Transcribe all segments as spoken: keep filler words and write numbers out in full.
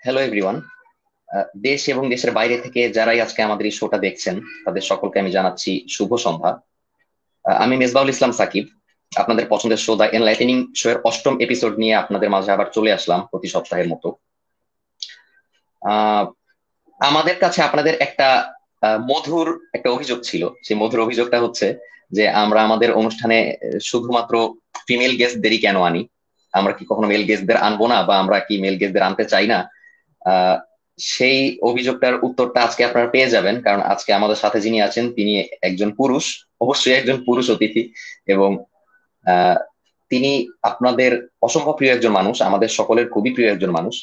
Hello everyone. দেশ এবং দেশের বাইরে থেকে যারাই আজকে আমাদের এই শোটা দেখছেন তাদের সকলকে আমি জানাচ্ছি শুভ সন্ধ্যা। আহ, আমি মেজবাউল ইসলাম সাকিব, আপনাদের পছন্দের শো দা এনলাইটেনিং শো এর অষ্টম এপিসোড নিয়ে আপনাদের মাঝে আবার চলে আসলাম প্রতি সপ্তাহের মতো। আহ আমাদের কাছে আপনাদের একটা আহ, মধুর একটা অভিযোগ ছিল। সেই মধুর অভিযোগটা হচ্ছে যে আমরা আমাদের অনুষ্ঠানে আহ, শুধুমাত্র ফিমেল গেস্টদেরই কেন আনি, আমরা কি কখনো মেল গেস্টদের আনবো না, বা আমরা কি মেল গেস্টদের আনতে চাই না। আহ সেই অভিযোগটার উত্তরটা আজকে আপনারা পেয়ে যাবেন, কারণ আজকে আমাদের সাথে যিনি আছেন তিনি একজন পুরুষ, অবশ্যই একজন পুরুষ অতিথি। এবং আহ তিনি আপনাদের অসম্ভব প্রিয় একজন মানুষ, আমাদের সকলের খুবই প্রিয় একজন মানুষ,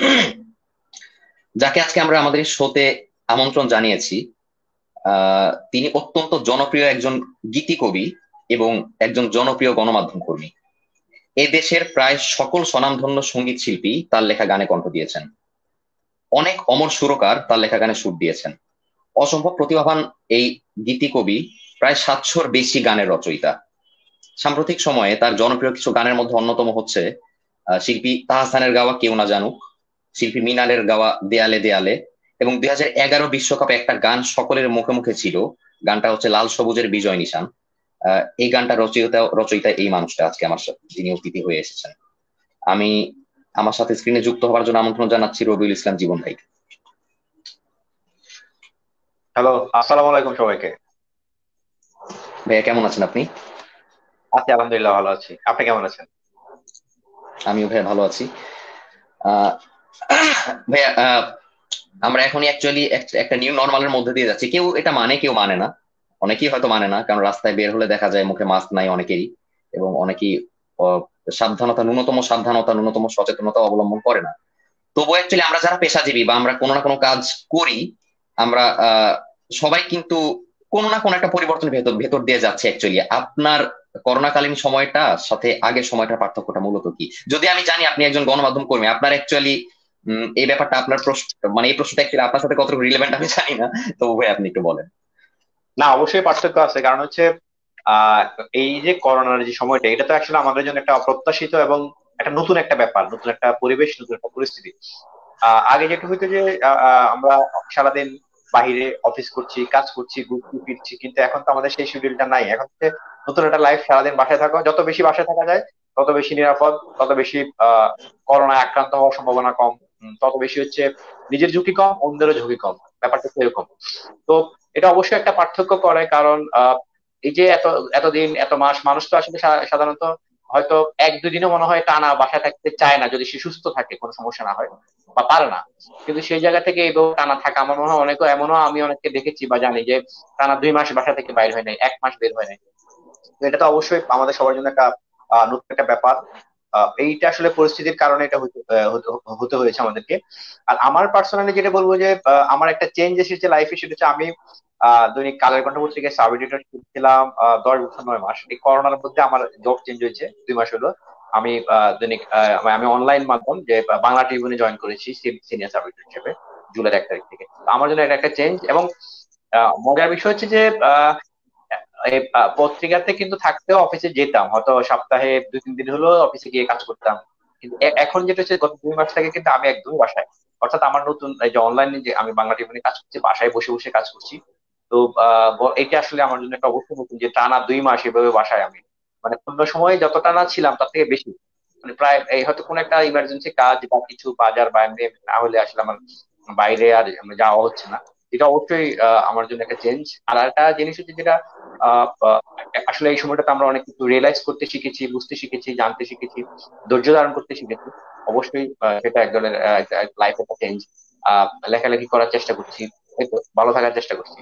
যাকে আজকে আমরা আমাদের এই শোতে আমন্ত্রণ জানিয়েছি। আহ তিনি অত্যন্ত জনপ্রিয় একজন গীতি কবি এবং একজন জনপ্রিয় গণমাধ্যম কর্মী। এ দেশের প্রায় সকল স্বনামধন্য সঙ্গীত শিল্পী তার লেখা গানে কণ্ঠ দিয়েছেন। অনেক অমর সুরকার তার লেখা গানে সুর দিয়েছেন। অসম্ভব প্রতিভাবান এই গীতি কবি প্রায় সাতশোর বেশি গানের রচয়িতা। সাম্প্রতিক সময়ে তার জনপ্রিয় কিছু গানের মধ্যে অন্যতম হচ্ছে আহ, শিল্পী তাহসানের গাওয়া কেউ না জানুক, শিল্পী মিনালের গাওয়া দেয়ালে দেয়ালে, এবং দুই হাজার এগারো বিশ্বকাপে একটা গান সকলের মুখে মুখে ছিল, গানটা হচ্ছে লাল সবুজের বিজয় নিশান। আহ, এই গানটা রচয়িতা রচয়িতা এই মানুষটা আজকে আমার সাথে যিনি অতিথি হয়ে এসেছেন। আমি আমার সাথে স্ক্রিনে যুক্ত হওয়ার জন্য আমন্ত্রণ জানাচ্ছি রবিউল ইসলাম জীবন ভাই। হ্যালো, আসসালামু আলাইকুম সবাইকে। ভাইয়া কেমন আছেন আপনি? আছি, আলহামদুলিল্লাহ ভালো আছি। আপনি কেমন আছেন? আমিও ভাইয়া ভালো আছি। আহ ভাইয়া, আহ, আমরা এখনই অ্যাকচুয়ালি একটা নিউ নর্মালের মধ্যে দিয়ে যাচ্ছি। কেউ এটা মানে, কেউ মানে না। অনেকেই হয়তো মানে না, কারণ রাস্তায় বের হলে দেখা যায় মুখে মাস্ক নাই অনেকেরই, এবং অনেকেই আহ, সাবধানতা, ন্যূনতম সাবধানতা, ন্যূনতম সচেতনতা অবলম্বন করে না। তবুও অ্যাকচুয়ালি আমরা যারা পেশাজীবী বা আমরা কোনো না কোনো কাজ করি, আমরা আহ সবাই কিন্তু কোনো না কোনো একটা পরিবর্তন ভেতর ভেতর দিয়ে যাচ্ছে অ্যাকচুয়ালি। আপনার করোনাকালীন সময়টা সাথে আগের সময়টার পার্থক্যটা মূলত কি? যদি আমি জানি আপনি একজন গণমাধ্যম কর্মী, আপনার অ্যাকচুয়ালি এই ব্যাপারটা, আপনার প্রশ্ন, মানে এই প্রশ্নটা actually আপনার সাথে কতটুকু রিলেভেন্ট আমি জানি না। তো ভাই আপনি একটু বলেন। না, অবশ্যই পার্থক্য আছে। কারণ হচ্ছে আহ এই যে করোনার যে সময়টা, এটা তো আসলে আমাদের জন্য একটা অপ্রত্যাশিত এবং একটা নতুন একটা ব্যাপার, নতুন একটা পরিবেশ, নতুন একটা পরিস্থিতি। আহ আগে যেটা হইতো যে আহ, আহ, আমরা সারাদিন বাহিরে অফিস করছি, কাজ করছি, ঘুরছি ফিরছি, কিন্তু এখন তো আমাদের সেই শিডিউলটা নাই। এখন হচ্ছে নতুন একটা লাইফ, সারাদিন বাসায় থাকা, যত বেশি বাসায় থাকা যায় তত বেশি নিরাপদ, তত বেশি আহ করোনায় আক্রান্ত হওয়ার সম্ভাবনা কম। উম, তত বেশি হচ্ছে নিজের ঝুঁকি কম, অন্যেরও ঝুঁকি কম। ব্যাপারটা তো এরকম। তো এটা অবশ্যই একটা পার্থক্য করে, কারণ আহ এই যে এত এতদিন এত মাস মানুষ তো আসলে সা- সাধারণত হয়তো এক দুদিনও মনে হয় টানা বাসায় থাকতে চায় না, যদি সে সুস্থ থাকে, কোনো সমস্যা না হয় বা পারে না। কিন্তু সেই জায়গা থেকে এইভাবে টানা থাকা, আমার মনে হয় অনেকে, এমনও আমি অনেককে দেখেছি বা জানি যে টানা দুই মাস বাসা থেকে বাইর হয় নাই, এক মাস বের হয় নাই। তো এটা তো অবশ্যই আমাদের সবার জন্য একটা আহ, নতুন একটা ব্যাপার। আহ, এইটা আসলে পরিস্থিতির কারণে এটা হতে আহ, হতে হতে হয়েছে আমাদেরকে। আর আমার পার্সোনালি যেটা বলবো যে আহ, আমার একটা চেঞ্জ এসেছে লাইফে, সেটা হচ্ছে আমি আহ, দৈনিক কালের কণ্ঠ পত্রিকায় সাব এডিটর ছিলাম আহ, দশ বছর নয় মাস। এই করোনার মধ্যে আমার জব চেঞ্জ হয়েছে, দুই মাস হলো। আমি আহ, দৈনিক আহ, আমি অনলাইন মাধ্যম যে বাংলা ট্রিবিউনে জয়েন করেছি সিনিয়র সাব এডিটর হিসেবে জুলাই এক তারিখ থেকে। তো আমার জন্য এটা একটা চেঞ্জ। এবং আহ, মজার বিষয় হচ্ছে যে এই আহ, পত্রিকাতে কিন্তু থাকতেও অফিসে যেতাম, হয়তো সপ্তাহে দুই তিন দিন হলো অফিসে গিয়ে কাজ করতাম। কিন্তু এ- এখন যেটা হচ্ছে, গত দুই মাস থেকে কিন্তু আমি একদমই বাসায়। অর্থাৎ আমার নতুন এই যে অনলাইনে যে আমি বাংলা টিভি কাজ করছি, বাসায় বসে বসে কাজ করছি। তো আহ ব- এটা আসলে আমার জন্য একটা অবশ্যই নতুন, যে টানা দুই মাস এভাবে বাসায় আমি, মানে অন্য সময় যত টানা ছিলাম তার থেকে বেশি, মানে প্রায় এই হয়তো কোনো একটা ইমার্জেন্সি কাজ বা কিছু বাজার বা এমনি না হলে আসলে আমার বাইরে আর যাওয়া হচ্ছে না। এটা অবশ্যই আহ, আমার জন্য একটা চেঞ্জ। আর একটা জিনিস হচ্ছে যেটা আহ, আহ, আসলে এই সময়টাতে আমরা অনেক কিছু রিয়েলাইজ করতে শিখেছি, বুঝতে শিখেছি, জানতে শিখেছি, ধৈর্য ধারণ করতে শিখেছি। অবশ্যই আহ, সেটা এক ধরনের লাইফ একটা চেঞ্জ। আহ লেখালেখি করার চেষ্টা করছি, এই তো ভালো থাকার চেষ্টা করছি।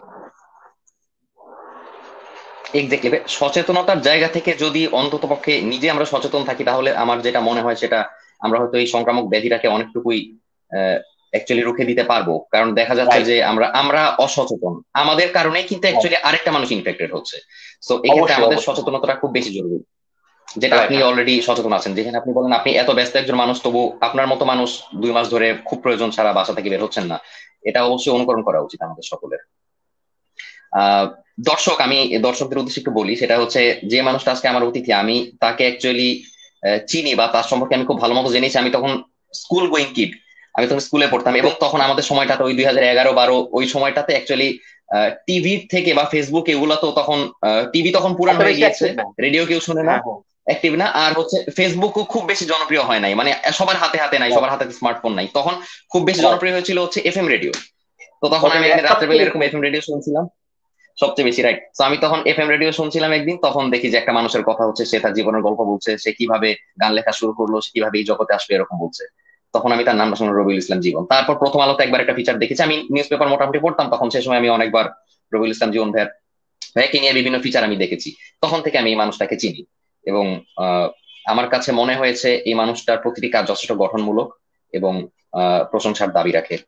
এক্স্যাক্টলি, সচেতনতার জায়গা থেকে যদি অন্তত পক্ষে নিজে আমরা সচেতন থাকি, তাহলে আমার যেটা মনে হয় সেটা আমরা হয়তো এই সংক্রামক ব্যাধিটাকে অনেকটুকুই অ্যাকচুয়ালি রুখে দিতে পারবো। কারণ দেখা যাচ্ছে রাইট। যে আমরা আমরা অসচেতন, আমাদের কারণে কিন্তু অ্যাকচুয়ালি আরেকটা মানুষ ইনফেক্টেড হচ্ছে। তো এক্ষেত্রে অবশ্যই আমাদের অবশ্যই। সচেতনতাটা খুব বেশি জরুরি, যেটা রাইট। আপনি অলরেডি সচেতন আছেন। যেখানে আপনি বলেন আপনি এত ব্যস্ত একজন মানুষ, তবু আপনার মতো মানুষ দুই মাস ধরে খুব প্রয়োজন ছাড়া বাসা থেকে বের হচ্ছেন না। এটা অবশ্যই অনুকরণ করা উচিত আমাদের সকলের। আহ দর্শক, আমি দর্শকদের উদ্দেশ্যে একটু বলি, সেটা হচ্ছে যে মানুষটা আজকে আমার অতিথি, আমি তাকে অ্যাকচুয়ালি চিনি বা তার সম্পর্কে আমি খুব ভালো মতো জেনেছি আমি তখন স্কুল গোয়িং কিড। আমি তখন স্কুলে পড়তাম, এবং তখন আমাদের সময়টাতে ওই দুই হাজার এগারো বারো ওই সময়টাতে অ্যাকচুয়ালি টিভি থেকে বা ফেসবুক এগুলো তো তখন, টিভি তখন পুরান এত হয়ে বেশি গিয়েছে, অ্যাক্টিভ না। রেডিও কেউ শুনে না, হ্যাঁ হ্যাঁ অ্যাক্টিভ না, আর হচ্ছে ফেসবুকও খুব বেশি জনপ্রিয় হয় নাই, মানে সবার হাতে হাতে নাই, রাইট সবার হাতে স্মার্টফোন নাই তখন। খুব বেশি রাইট। জনপ্রিয় হয়েছিল হচ্ছে এফএম রেডিও। তো তখন ওটা আমি একদিন রাত্রেবেলা সবচেয়ে বেশি। এরকম এফএম রেডিও শুনছিলাম, সবচেয়ে বেশি, রাইট। তো আমি তখন এফএম রেডিও শুনছিলাম একদিন, তখন দেখি যে একটা মানুষের কথা হচ্ছে, সে তার জীবনের গল্প বলছে, সে কিভাবে গান লেখা শুরু করলো, সে কিভাবে এই জগতে আসলো এরকম বলছে। তখন আমি তার নামটা শুনলাম, রবিউল ইসলাম জীবন। তারপর প্রথম আলোতে একবার একটা ফিচার দেখেছি, আমি নিউজ পেপার মোটামুটি পড়তাম তখন, সে সময় আমি অনেকবার রবিউল ইসলাম জীবন ভাইয়ের ভাইয়াকে নিয়ে বিভিন্ন ফিচার আমি দেখেছি। তখন থেকে আমি এই মানুষটাকে চিনি, এবং আহ, আমার কাছে মনে হয়েছে এই মানুষটার প্রতিটি কাজ যথেষ্ট গঠনমূলক এবং আহ প্রশংসার দাবি রাখে।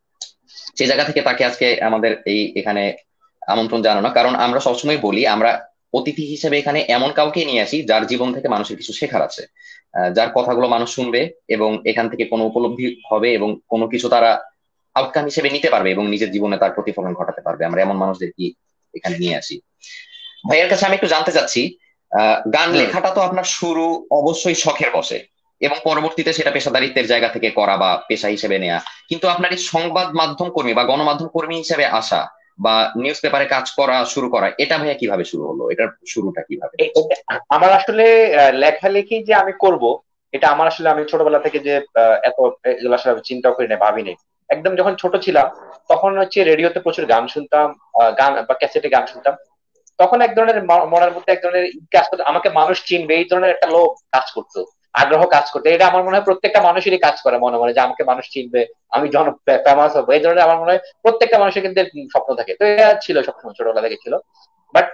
সেই জায়গা থেকে তাকে আজকে আমাদের এই এখানে আমন্ত্রণ জানানো, কারণ আমরা সবসময় বলি আমরা অতিথি হিসেবে এখানে এমন কাউকে নিয়ে আসি যার জীবন থেকে মানুষের কিছু শেখার আছে, আহ, যার কথাগুলো মানুষ শুনবে এবং এখান থেকে কোনো উপলব্ধি হবে এবং কোনো কিছু তারা আউটকাম হিসেবে নিতে পারবে এবং নিজের জীবনে তার প্রতিফলন ঘটাতে পারবে। আমরা এমন মানুষদের কি এখানে নিয়ে আসি। ভাইয়ের কাছে আমি একটু জানতে চাচ্ছি, আহ গান হুম। লেখাটা তো আপনার শুরু অবশ্যই শখের বসে, এবং পরবর্তীতে সেটা পেশাদারিত্বের জায়গা থেকে করা বা পেশা হিসেবে নেওয়া, কিন্তু আপনার এই সংবাদ মাধ্যম কর্মী বা গণমাধ্যম কর্মী হিসেবে আসা বা নিউজ পেপারে কাজ করা শুরু করা, এটা ভাইয়া কিভাবে শুরু হলো, এটার শুরুটা কিভাবে? এ- এটা- আমার আসলে আহ, লেখালেখি যে আমি করব, এটা আমার আসলে আমি ছোটবেলা থেকে যে আহ, এত এগুলো আসলে আমি চিন্তা করি না, ভাবিনি। একদম যখন ছোট ছিলাম তখন হচ্ছে রেডিওতে প্রচুর গান শুনতাম, আহ, গান বা ক্যাসেটে গান শুনতাম। তখন এক ধরনের ম- মনের মধ্যে এক ধরনের ই কাজ করতো, আমাকে মানুষ চিনবে এই ধরনের একটা লোভ কাজ করতো, আগ্রহ কাজ করতো। এটা আমার মনে হয় প্রত্যেকটা মানুষেরই কাজ করে মনে মনে, যে আমাকে মানুষ চিনবে, আমি জন ফেমাস হবো, এই ধরনের আমার মনে হয় প্রত্যেকটা মানুষের কিন্তু এরকম স্বপ্ন থাকে। তো এটা ছিল সবসময়, ছোটবেলা থেকে ছিল। বাট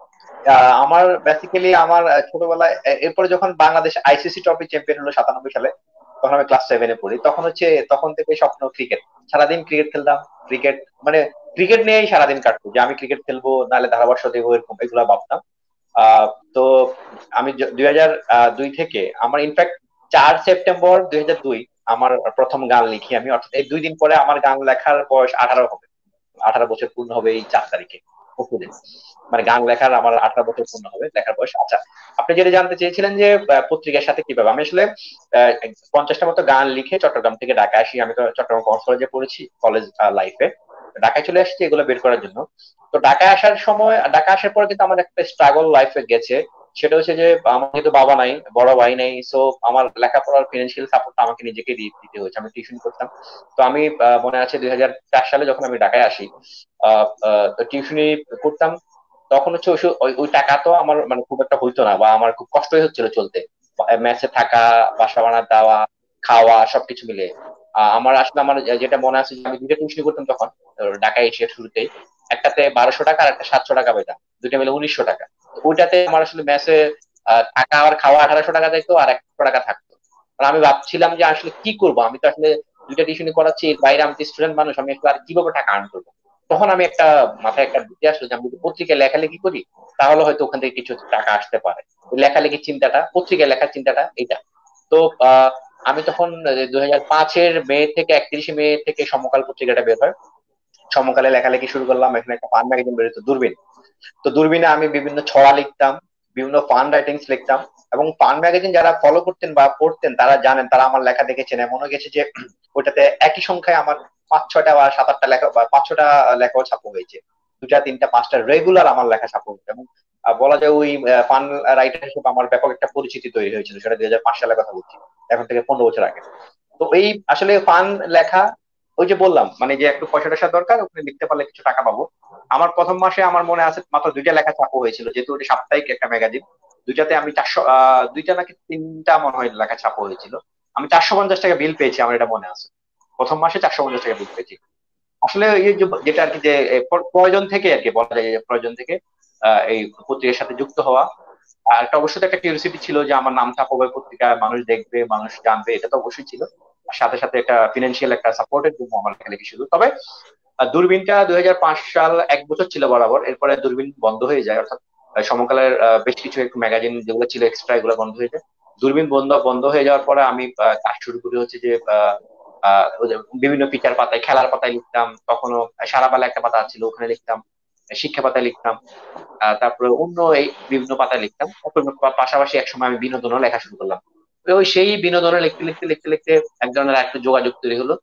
আমার বেসিক্যালি আমার আহ, ছোটবেলায় এ- এরপরে যখন বাংলাদেশ আইসিসি ট্রফি চ্যাম্পিয়ন হলো সাতানব্বই সালে, তখন আমি ক্লাস সেভেনে পড়ি। তখন হচ্ছে তখন থেকে স্বপ্ন ক্রিকেট, সারাদিন ক্রিকেট খেলতাম। ক্রিকেট মানে ক্রিকেট নিয়েই সারাদিন কাটতো, যে আমি ক্রিকেট খেলবো নাহলে ধারাভাষ্য দেবো, এরকম এগুলা ভাবতাম। আহ তো আমি দুই হাজার দুই থেকে আমার ইনফ্যাক্ট চার সেপ্টেম্বর দুই হাজার দুই আমার প্রথম গান লিখি আমি, অর্থাৎ এই দুই দিন পরে আমার গান লেখার বয়স আঠারো হবে। আঠারো বছর পূর্ণ হবে এই চার তারিখে, পরশুদিন। মানে গান লেখার আমার আঠারো বছর পূর্ণ হবে, লেখার বয়স। আচ্ছা, আপনি যেটা জানতে চেয়েছিলেন যে আহ, পত্রিকার সাথে কিভাবে, আমি আসলে আহ, পঞ্চাশটা মতো গান লিখে চট্টগ্রাম থেকে ঢাকায় আসি। আমি তো চট্টগ্রাম কমার্স কলেজে পড়েছি কলেজ লাইফে, ঢাকায় চলে আসছি এগুলো বের করার জন্য। তো ঢাকায় আসার সময়, ঢাকা আসার পর কিন্তু আমার একটা স্ট্রাগল লাইফে গেছে। সেটা হচ্ছে যে আমার যেহেতু বাবা নাই, বড় ভাই নাই, সো আমার লেখাপড়ার ফিনান্সিয়াল সাপোর্ট আমাকে নিজেকে দিয়ে দিতে হয়েছে। আমি টিউশন করতাম। তো আমি আহ, মনে আছে দুই হাজার চার সালে যখন আমি ঢাকায় আসি, আহ আহ, তো টিউশনি করতাম। তখন হচ্ছে ওই ওই ওই টাকা তো আমার মানে খুব একটা হইতো না, বা আমার খুব কষ্টই হচ্ছিল চলতে, মেসে থাকা, বাসা ভাড়া দেওয়া, খাওয়া সবকিছু মিলে। আহ, আমার আসলে আমার যেটা মনে আছে যে আমি দুইটা টিউশনি করতাম তখন, আহ, ঢাকায় এসে শুরুতেই। একটাতে বারোশো টাকা আর একটা সাতশো টাকা পেতাম, দুইটা মিলে উনিশশো টাকা। তো ওইটাতে আমার আসলে মেসে থাকা আর খাওয়া আঠারোশো টাকা যাইতো, আর একশো টাকা থাকতো। আর আমি ভাবছিলাম যে আসলে কি করব, আমি তো আসলে দুইটা টিউশনি করাচ্ছি, এর বাইরে আমি স্টুডেন্ট মানুষ, আমি আসলে আর কিভাবে টাকা আর্ন করবো। তখন আমি একটা মাথায় একটা বুদ্ধি আসলো যে আমি যদি পত্রিকায় লেখালেখি করি তাহলে হয়তো ওখান থেকে কিছু টাকা আসতে পারে। ওই লেখালেখির চিন্তাটা, পত্রিকায় লেখার চিন্তাটা এটা। তো আহ আমি তখন দুই হাজার পাঁচের মে থেকে একত্রিশে মে থেকে সমকাল পত্রিকাটা বের হয়। সমকালে লেখালেখি শুরু করলাম, এখানে একটা ফান ম্যাগাজিন বেরোতো দূরবীন। তো দূরবীনে আমি বিভিন্ন ছড়া লিখতাম, বিভিন্ন ফান রাইটিংস লিখতাম। এবং ফান ম্যাগাজিন যারা ফলো করতেন বা পড়তেন তারা জানেন, তারা আমার লেখা দেখেছেন, এমনও গেছে যে ওইটাতে একই সংখ্যায় আমার পাঁচ ছয়টা বা সাত আটটা লেখা বা পাঁচ ছটা লেখাও ছাপা হয়েছে। দুটা তিনটা পাঁচটা রেগুলার আমার লেখা ছাপা হয়েছে। এবং আহ, বলা যায় ওই ফান রাইটার হিসেবে আমার ব্যাপক একটা পরিচিতি তৈরি হয়েছিল, সেটা দুই হাজার পাঁচ সালের কথা বলছি, এখন থেকে পনেরো বছর আগে। তো এই আসলে ফান লেখা, ওই যে বললাম মানে যে একটু পয়সা টয়সা দরকার, ওখানে লিখতে পারলে কিছু টাকা পাবো। আমার প্রথম মাসে আমার মনে আছে মাত্র দুইটা লেখা ছাপা হয়েছিল, যেহেতু ওটা সাপ্তাহিক একটা ম্যাগাজিন। দুইটাতে আমি চারশো আহ দুইটা নাকি তিনটা মনে হয় লেখা ছাপা হয়েছিল। আমি চারশো পঞ্চাশ টাকা বিল পেয়েছি, আমার এটা মনে আছে। প্রথম মাসে চারশো পঞ্চাশ টাকা বিল পেয়েছি। আসলে এই যে যেটা আর কি, যে এ, প্র- প্রয়োজন থেকে আর কি বলা যায়, যে প্রয়োজন থেকে আহ এই পত্রিকার সাথে যুক্ত হওয়া। আর একটা অবশ্যই তো একটা কিউরিসিটি ছিল যে আমার নাম ছাপাবে পত্রিকায়, মানুষ দেখবে, মানুষ জানবে, এটা তো অবশ্যই ছিল। আর সাথে সাথে একটা ফিনান্সিয়াল একটা সাপোর্টের জন্য আমার লেখালেখি শুরু। তবে আহ, দূরবীনটা দুই হাজার পাঁচ সাল এক বছর ছিল বরাবর, এরপরে দূরবীন বন্ধ হয়ে যায়। অর্থাৎ আহ, সমকালের আহ, বেশ কিছু একটু ম্যাগাজিন যেগুলো ছিল এক্সট্রা, এগুলো বন্ধ হয়ে যায়। দূরবীন বন্ধ বন্ধ হয়ে যাওয়ার পরে আমি আহ, কাজ শুরু করি হচ্ছে যে আহ, আহ, ওই যে বিভিন্ন ফিচার পাতায়, খেলার পাতায় লিখতাম। তখনও সারা বেলা একটা পাতা ছিল, ওখানে লিখতাম। শিক্ষা পাতায় লিখতাম। আহ, তারপরে অন্য এই বিভিন্ন পাতায় লিখতাম। তারপর পাশাপাশি একসময় আমি বিনোদনও লেখা শুরু করলাম। তো ওই সেই বিনোদনে লিখতে লিখতে লিখতে লিখতে এক ধরনের একটা যোগাযোগ তৈরি হলো।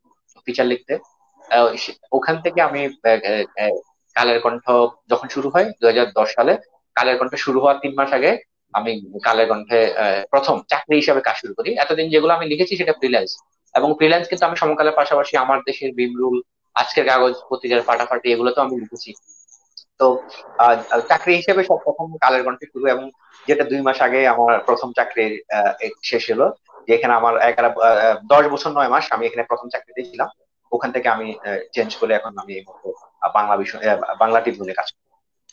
ফিচার লিখতে। আহ, সে- ওখান থেকে আমি আহ, আহ, আহ, কালের কণ্ঠ যখন শুরু হয় দুই হাজার দশ সালে, কালের কণ্ঠ শুরু হওয়ার তিন মাস আগে আমি কালের কণ্ঠে আহ, প্রথম চাকরি হিসাবে কাজ শুরু করি। এতদিন যেগুলো আমি লিখেছি সেটা ফ্রিল্যান্স, এবং ফ্রিল্যান্স কিন্তু আমি সমকালের পাশাপাশি আমার দেশের বিমরুল, আজকের কাগজ পত্রিকার ফাটাফাটি এগুলো তো আমি লিখেছি। তো আহ, চাকরি হিসেবে সব প্রথম কালের কণ্ঠে শুরু, এবং যেটা দুই মাস আগে আমার প্রথম চাকরির আহ, এ- শেষ হলো। যেখানে আমার এগারো আহ, দশ বছর নয় মাস আমি এখানে প্রথম চাকরিতে ছিলাম। ওখান থেকে আমি চেঞ্জ করে এখন আমি এই মতো আহ, বাংলা বিষয় আহ, বাংলা টিভি কাজ করি।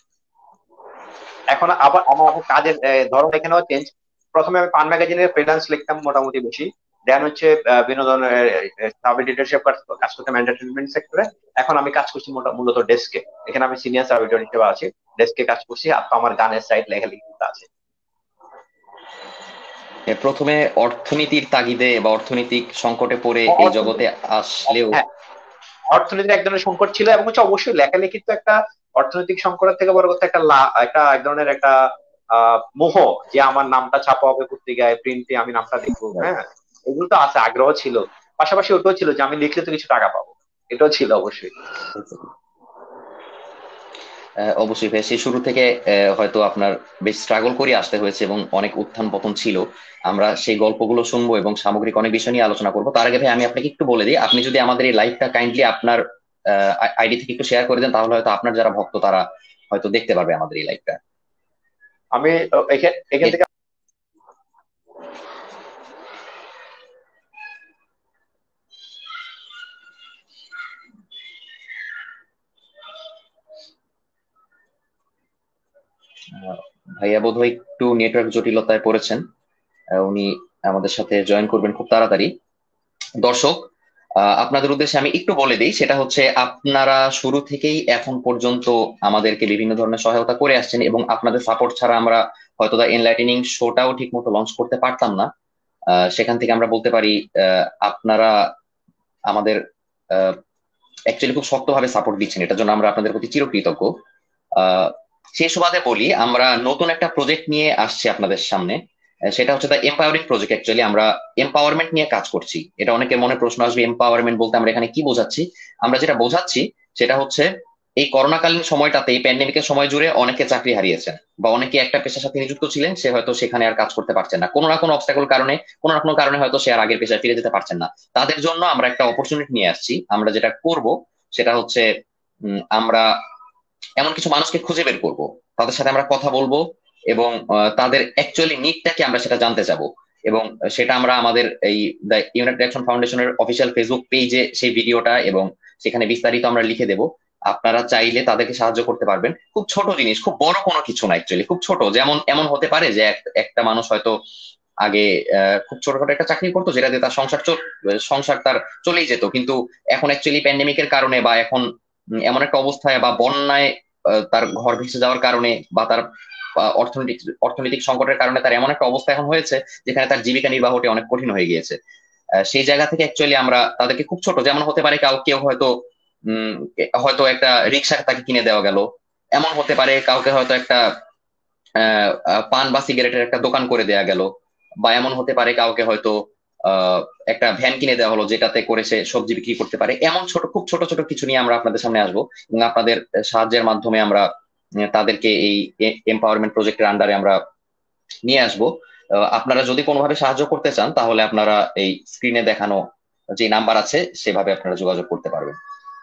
এখন আবার আমার আবার কাজের আহ, ধরন এখানেও চেঞ্জ। প্রথমে আমি পান ম্যাগাজিনের ফ্রিল্যান্স লিখতাম মোটামুটি বেশি, দেন হচ্ছে আহ, বিনোদনের সাব এডিটরশিপ কাজ করতাম এন্টারটেনমেন্ট সেক্টরে। এখন আমি কাজ করছি মোটা- মূলত ডেস্কে। এখানে আমি সিনিয়র সাব এডিটর হিসেবে আছি, ডেস্কে কাজ করছি। আর তো আমার গানের সাইড লেখালেখি আছে। এ, প্রথমে অর্থনীতির তাগিদে বা অর্থনৈতিক সংকটে পড়ে অ- এই অর্থনীতি, জগতে আসলেও। হ্যাঁ, অর্থনীতির এক ধরনের সংকট ছিল, এবং হচ্ছে অবশ্যই লেখালেখি তো একটা অর্থনৈতিক সংকটের থেকে বড় কথা একটা লা- একটা এক ধরনের একটা আহ মোহ, যে আমার নামটা ছাপা হবে পত্রিকায়, প্রিন্টে আমি নামটা দেখবো, হ্যাঁ, এগুলো তো আছে, আগ্রহ ছিল। পাশাপাশি ওটাও ছিল যে আমি লিখলে তো কিছু টাকা পাবো, এটাও ছিল অবশ্যই। আহ, অবশ্যই ভাই, সেই শুরু থেকে আহ, হয়তো আপনার বেশ স্ট্রাগল করে আসতে হয়েছে এবং অনেক উত্থান পতন ছিল। আমরা সেই গল্পগুলো শুনবো এবং সামগ্রিক অনেক বিষয় নিয়ে আলোচনা করবো। তার আগে ভাই আমি আপনাকে একটু বলে দিই, আপনি যদি আমাদের এই লাইভটা কাইন্ডলি আপনার আইডি থেকে একটু শেয়ার করে দেন, তাহলে হয়তো আপনার যারা ভক্ত তারা হয়তো দেখতে পারবে আমাদের এই লাইভটা। আমি আহ, এখান এখান থেকে ভাইয়া বোধহয় একটু নেটওয়ার্ক জটিলতায় পড়েছেন। আহ, উনি আমাদের সাথে জয়েন করবেন খুব তাড়াতাড়ি। দর্শক, আহ, আপনাদের উদ্দেশ্যে আমি একটু বলে দিই, সেটা হচ্ছে আপনারা শুরু থেকেই এখন পর্যন্ত আমাদেরকে বিভিন্ন ধরনের সহায়তা করে আসছেন, এবং আপনাদের সাপোর্ট ছাড়া আমরা হয়তো দা এনলাইটেনিং শোটাও ঠিক মতো লঞ্চ করতে পারতাম না। আহ, সেখান থেকে আমরা বলতে পারি আহ, আপনারা আমাদের অ্যাকচুয়ালি খুব শক্তভাবে সাপোর্ট দিচ্ছেন, এটার জন্য আমরা আপনাদের প্রতি চিরকৃতজ্ঞ। আহ সেই সুবাদে বলি, আমরা নতুন একটা প্রজেক্ট নিয়ে আসছি আপনাদের সামনে। আহ, সেটা হচ্ছে দ্য এম্পাওয়ারিং প্রজেক্ট। অ্যাকচুয়ালি আমরা এম্পাওয়ারমেন্ট নিয়ে কাজ করছি। এটা অনেকের মনে প্রশ্ন আসবে, এম্পাওয়ারমেন্ট বলতে আমরা এখানে কি বোঝাচ্ছি। আমরা যেটা বোঝাচ্ছি সেটা হচ্ছে, এই করোনাকালীন সময়টাতে, এই প্যান্ডেমিকের সময় জুড়ে অনেকে চাকরি হারিয়েছেন, বা অনেকে একটা পেশার সাথে নিযুক্ত ছিলেন, সে হয়তো সেখানে আর কাজ করতে পারছেন না, কোনো না কোনো অবস্টাকল কারণে, কোনো না কোনো কারণে হয়তো সে আর আগের পেশায় ফিরে যেতে পারছেন না। তাদের জন্য আমরা একটা অপরচুনিটি নিয়ে আসছি। আমরা যেটা করব সেটা হচ্ছে, উম, আমরা এমন কিছু মানুষকে খুঁজে বের করব, তাদের সাথে আমরা কথা বলবো, এবং আহ, তাদের অ্যাকচুয়ালি নিডটা কি আমরা সেটা জানতে চাবো। এবং সেটা আমরা আমাদের এই দ্য ইউনাইটেড অ্যাকশন ফাউন্ডেশনের অফিসিয়াল ফেসবুক পেজে সেই ভিডিওটা এবং সেখানে বিস্তারিত আমরা লিখে দেব। আপনারা চাইলে তাদেরকে সাহায্য করতে পারবেন। খুব ছোট জিনিস, খুব বড় কোনো কিছু না, অ্যাকচুয়ালি খুব ছোট। যেমন এমন হতে পারে যে এক- একটা মানুষ হয়তো আগে আহ, খুব ছোটখাটো একটা চাকরি করতো, যেটা দিয়ে তার সংসার চল- সংসার তার চলেই যেত, কিন্তু এখন অ্যাকচুয়ালি প্যান্ডেমিকের কারণে, বা এখন উম, এমন একটা অবস্থায় বা বন্যায় আহ, তার ঘর ভেসে যাওয়ার কারণে, বা তার আহ, অর্থনৈতিক অর্থনৈতিক সংকটের কারণে তার এমন একটা অবস্থা এখন হয়েছে যেখানে তার জীবিকা নির্বাহটি অনেক কঠিন হয়ে গিয়েছে। আহ, সেই জায়গা থেকে অ্যাকচুয়ালি আমরা তাদেরকে খুব ছোট, যেমন হতে পারে কাউ কেউ হয়তো উম হয়তো একটা রিক্সা তাকে কিনে দেওয়া গেল, এমন হতে পারে কাউকে হয়তো একটা আহ আহ, পান বা সিগারেটের একটা দোকান করে দেয়া গেল, বা এমন হতে পারে কাউকে হয়তো আহ একটা ভ্যান কিনে দেওয়া হলো যেটাতে করে সে সবজি বিক্রি করতে পারে। এমন ছোট, খুব ছোট ছোট কিছু নিয়ে আমরা আপনাদের সামনে আসবো, এবং আপনাদের সাহায্যের মাধ্যমে আমরা আহ, তাদেরকে এই এম্পাওয়ারমেন্ট প্রজেক্টের আন্ডারে আমরা নিয়ে আসবো। আহ, আপনারা যদি কোনোভাবে সাহায্য করতে চান, তাহলে আপনারা এই স্ক্রিনে দেখানো যে নাম্বার আছে সেভাবে আপনারা যোগাযোগ করতে পারবেন।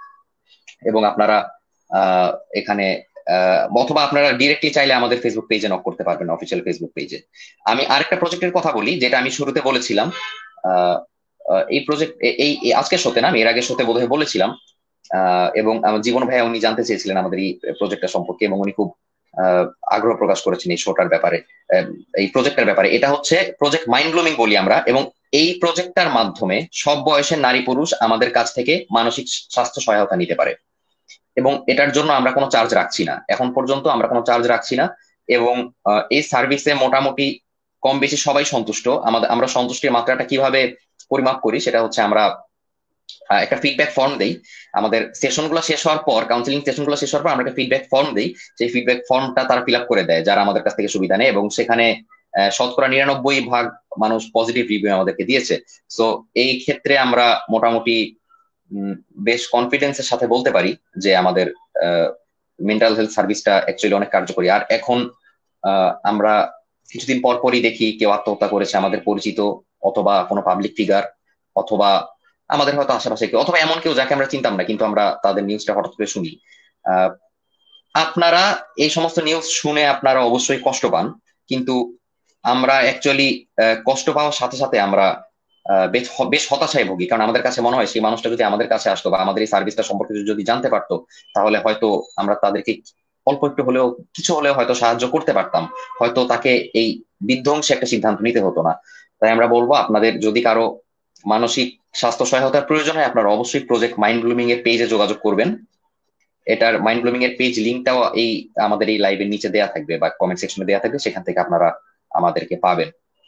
এবং আপনারা আহ এখানে আহ, অথবা আপনারা ডিরেক্টলি চাইলে আমাদের ফেসবুক পেজে নক করতে পারবেন, অফিসিয়াল ফেসবুক পেজে। আমি আরেকটা প্রজেক্টের কথা বলি, যেটা আমি শুরুতে বলেছিলাম। আহ, আহ, এই প্রজেক্ট, এই এই আজকের শোতে না, আমি এর আগের শোতে বোধহয় বলেছিলাম। আহ, এবং আমার জীবন ভাইয়া উনি জানতে চেয়েছিলেন আমাদের এই প্রজেক্টটা সম্পর্কে, এবং উনি খুব আহ, আগ্রহ প্রকাশ করেছেন এই শোটার ব্যাপারে, আহ, এই প্রজেক্টের ব্যাপারে। এটা হচ্ছে প্রজেক্ট মাইন্ড ব্লোমিং বলি আমরা, এবং এই প্রজেক্টটার মাধ্যমে সব বয়সের নারী পুরুষ আমাদের কাছ থেকে মানসিক স্বাস্থ্য সহায়তা নিতে পারে। এবং এটার জন্য আমরা কোনো চার্জ রাখছি না, এখন পর্যন্ত আমরা কোনো চার্জ রাখছি না। এবং আহ, এই সার্ভিসে মোটামুটি কম বেশি সবাই সন্তুষ্ট। আমাদের, আমরা সন্তুষ্টির মাত্রাটা কিভাবে পরিমাপ করি সেটা হচ্ছে, আমরা আহ, একটা ফিডব্যাক ফর্ম দেই। আমাদের সেশনগুলো শেষ হওয়ার পর, কাউন্সিলিং সেশনগুলো শেষ হওয়ার পর আমরা একটা ফিডব্যাক ফর্ম দেই। সেই ফিডব্যাক ফর্মটা তারা ফিল আপ করে দেয় যারা আমাদের কাছ থেকে সুবিধা নেয়, এবং সেখানে আহ, শতকরা নিরানব্বই ভাগ মানুষ পজিটিভ রিভিউ আমাদেরকে দিয়েছে। সো এই ক্ষেত্রে আমরা মোটামুটি বেশ কনফিডেন্সের সাথে বলতে পারি যে আমাদের মেন্টাল হেলথ সার্ভিসটা অ্যাকচুয়ালি অনেক কার্যকরী। আর এখন আমরা কিছুদিন পর পরই দেখি কেউ আত্মহত্যা করেছে, আমাদের পরিচিত অথবা কোনো পাবলিক ফিগার অথবা আমাদের হয়তো আশেপাশে কেউ অথবা এমন কেউ যাকে আমরা চিনতাম না, কিন্তু আমরা তাদের নিউজটা হঠাৎ করে শুনি। আপনারা এই সমস্ত নিউজ শুনে আপনারা অবশ্যই কষ্ট পান, কিন্তু আমরা অ্যাকচুয়ালি কষ্ট পাওয়ার সাথে সাথে আমরা বেশ হতাশায় ভুগি, কারণ আমাদের কাছে মনে হয় সেই মানুষটা যদি আমাদের কাছে আসতো বা আমাদের এই সার্ভিসটা সম্পর্কে যদি জানতে পারতো, তাহলে হয়তো আমরা তাদেরকে অল্প একটু হলেও কিছু হলেও হয়তো সাহায্য করতে পারতাম, হয়তো তাকে এই বিধ্বংসী একটা সিদ্ধান্ত নিতে হতো না। তাই আমরা বলবো, আপনাদের যদি কারো মানসিক স্বাস্থ্য সহায়তার প্রয়োজন হয়, আপনারা অবশ্যই প্রজেক্ট মাইন্ড ব্লুমিং এর পেজে যোগাযোগ করবেন। এটার মাইন্ড ব্লুমিং এর পেজ লিঙ্কটাও এই আমাদের এই লাইভের নিচে দেওয়া থাকবে বা কমেন্ট সেকশনে দেওয়া থাকবে, সেখান থেকে আপনারা আমাদেরকে পাবেন।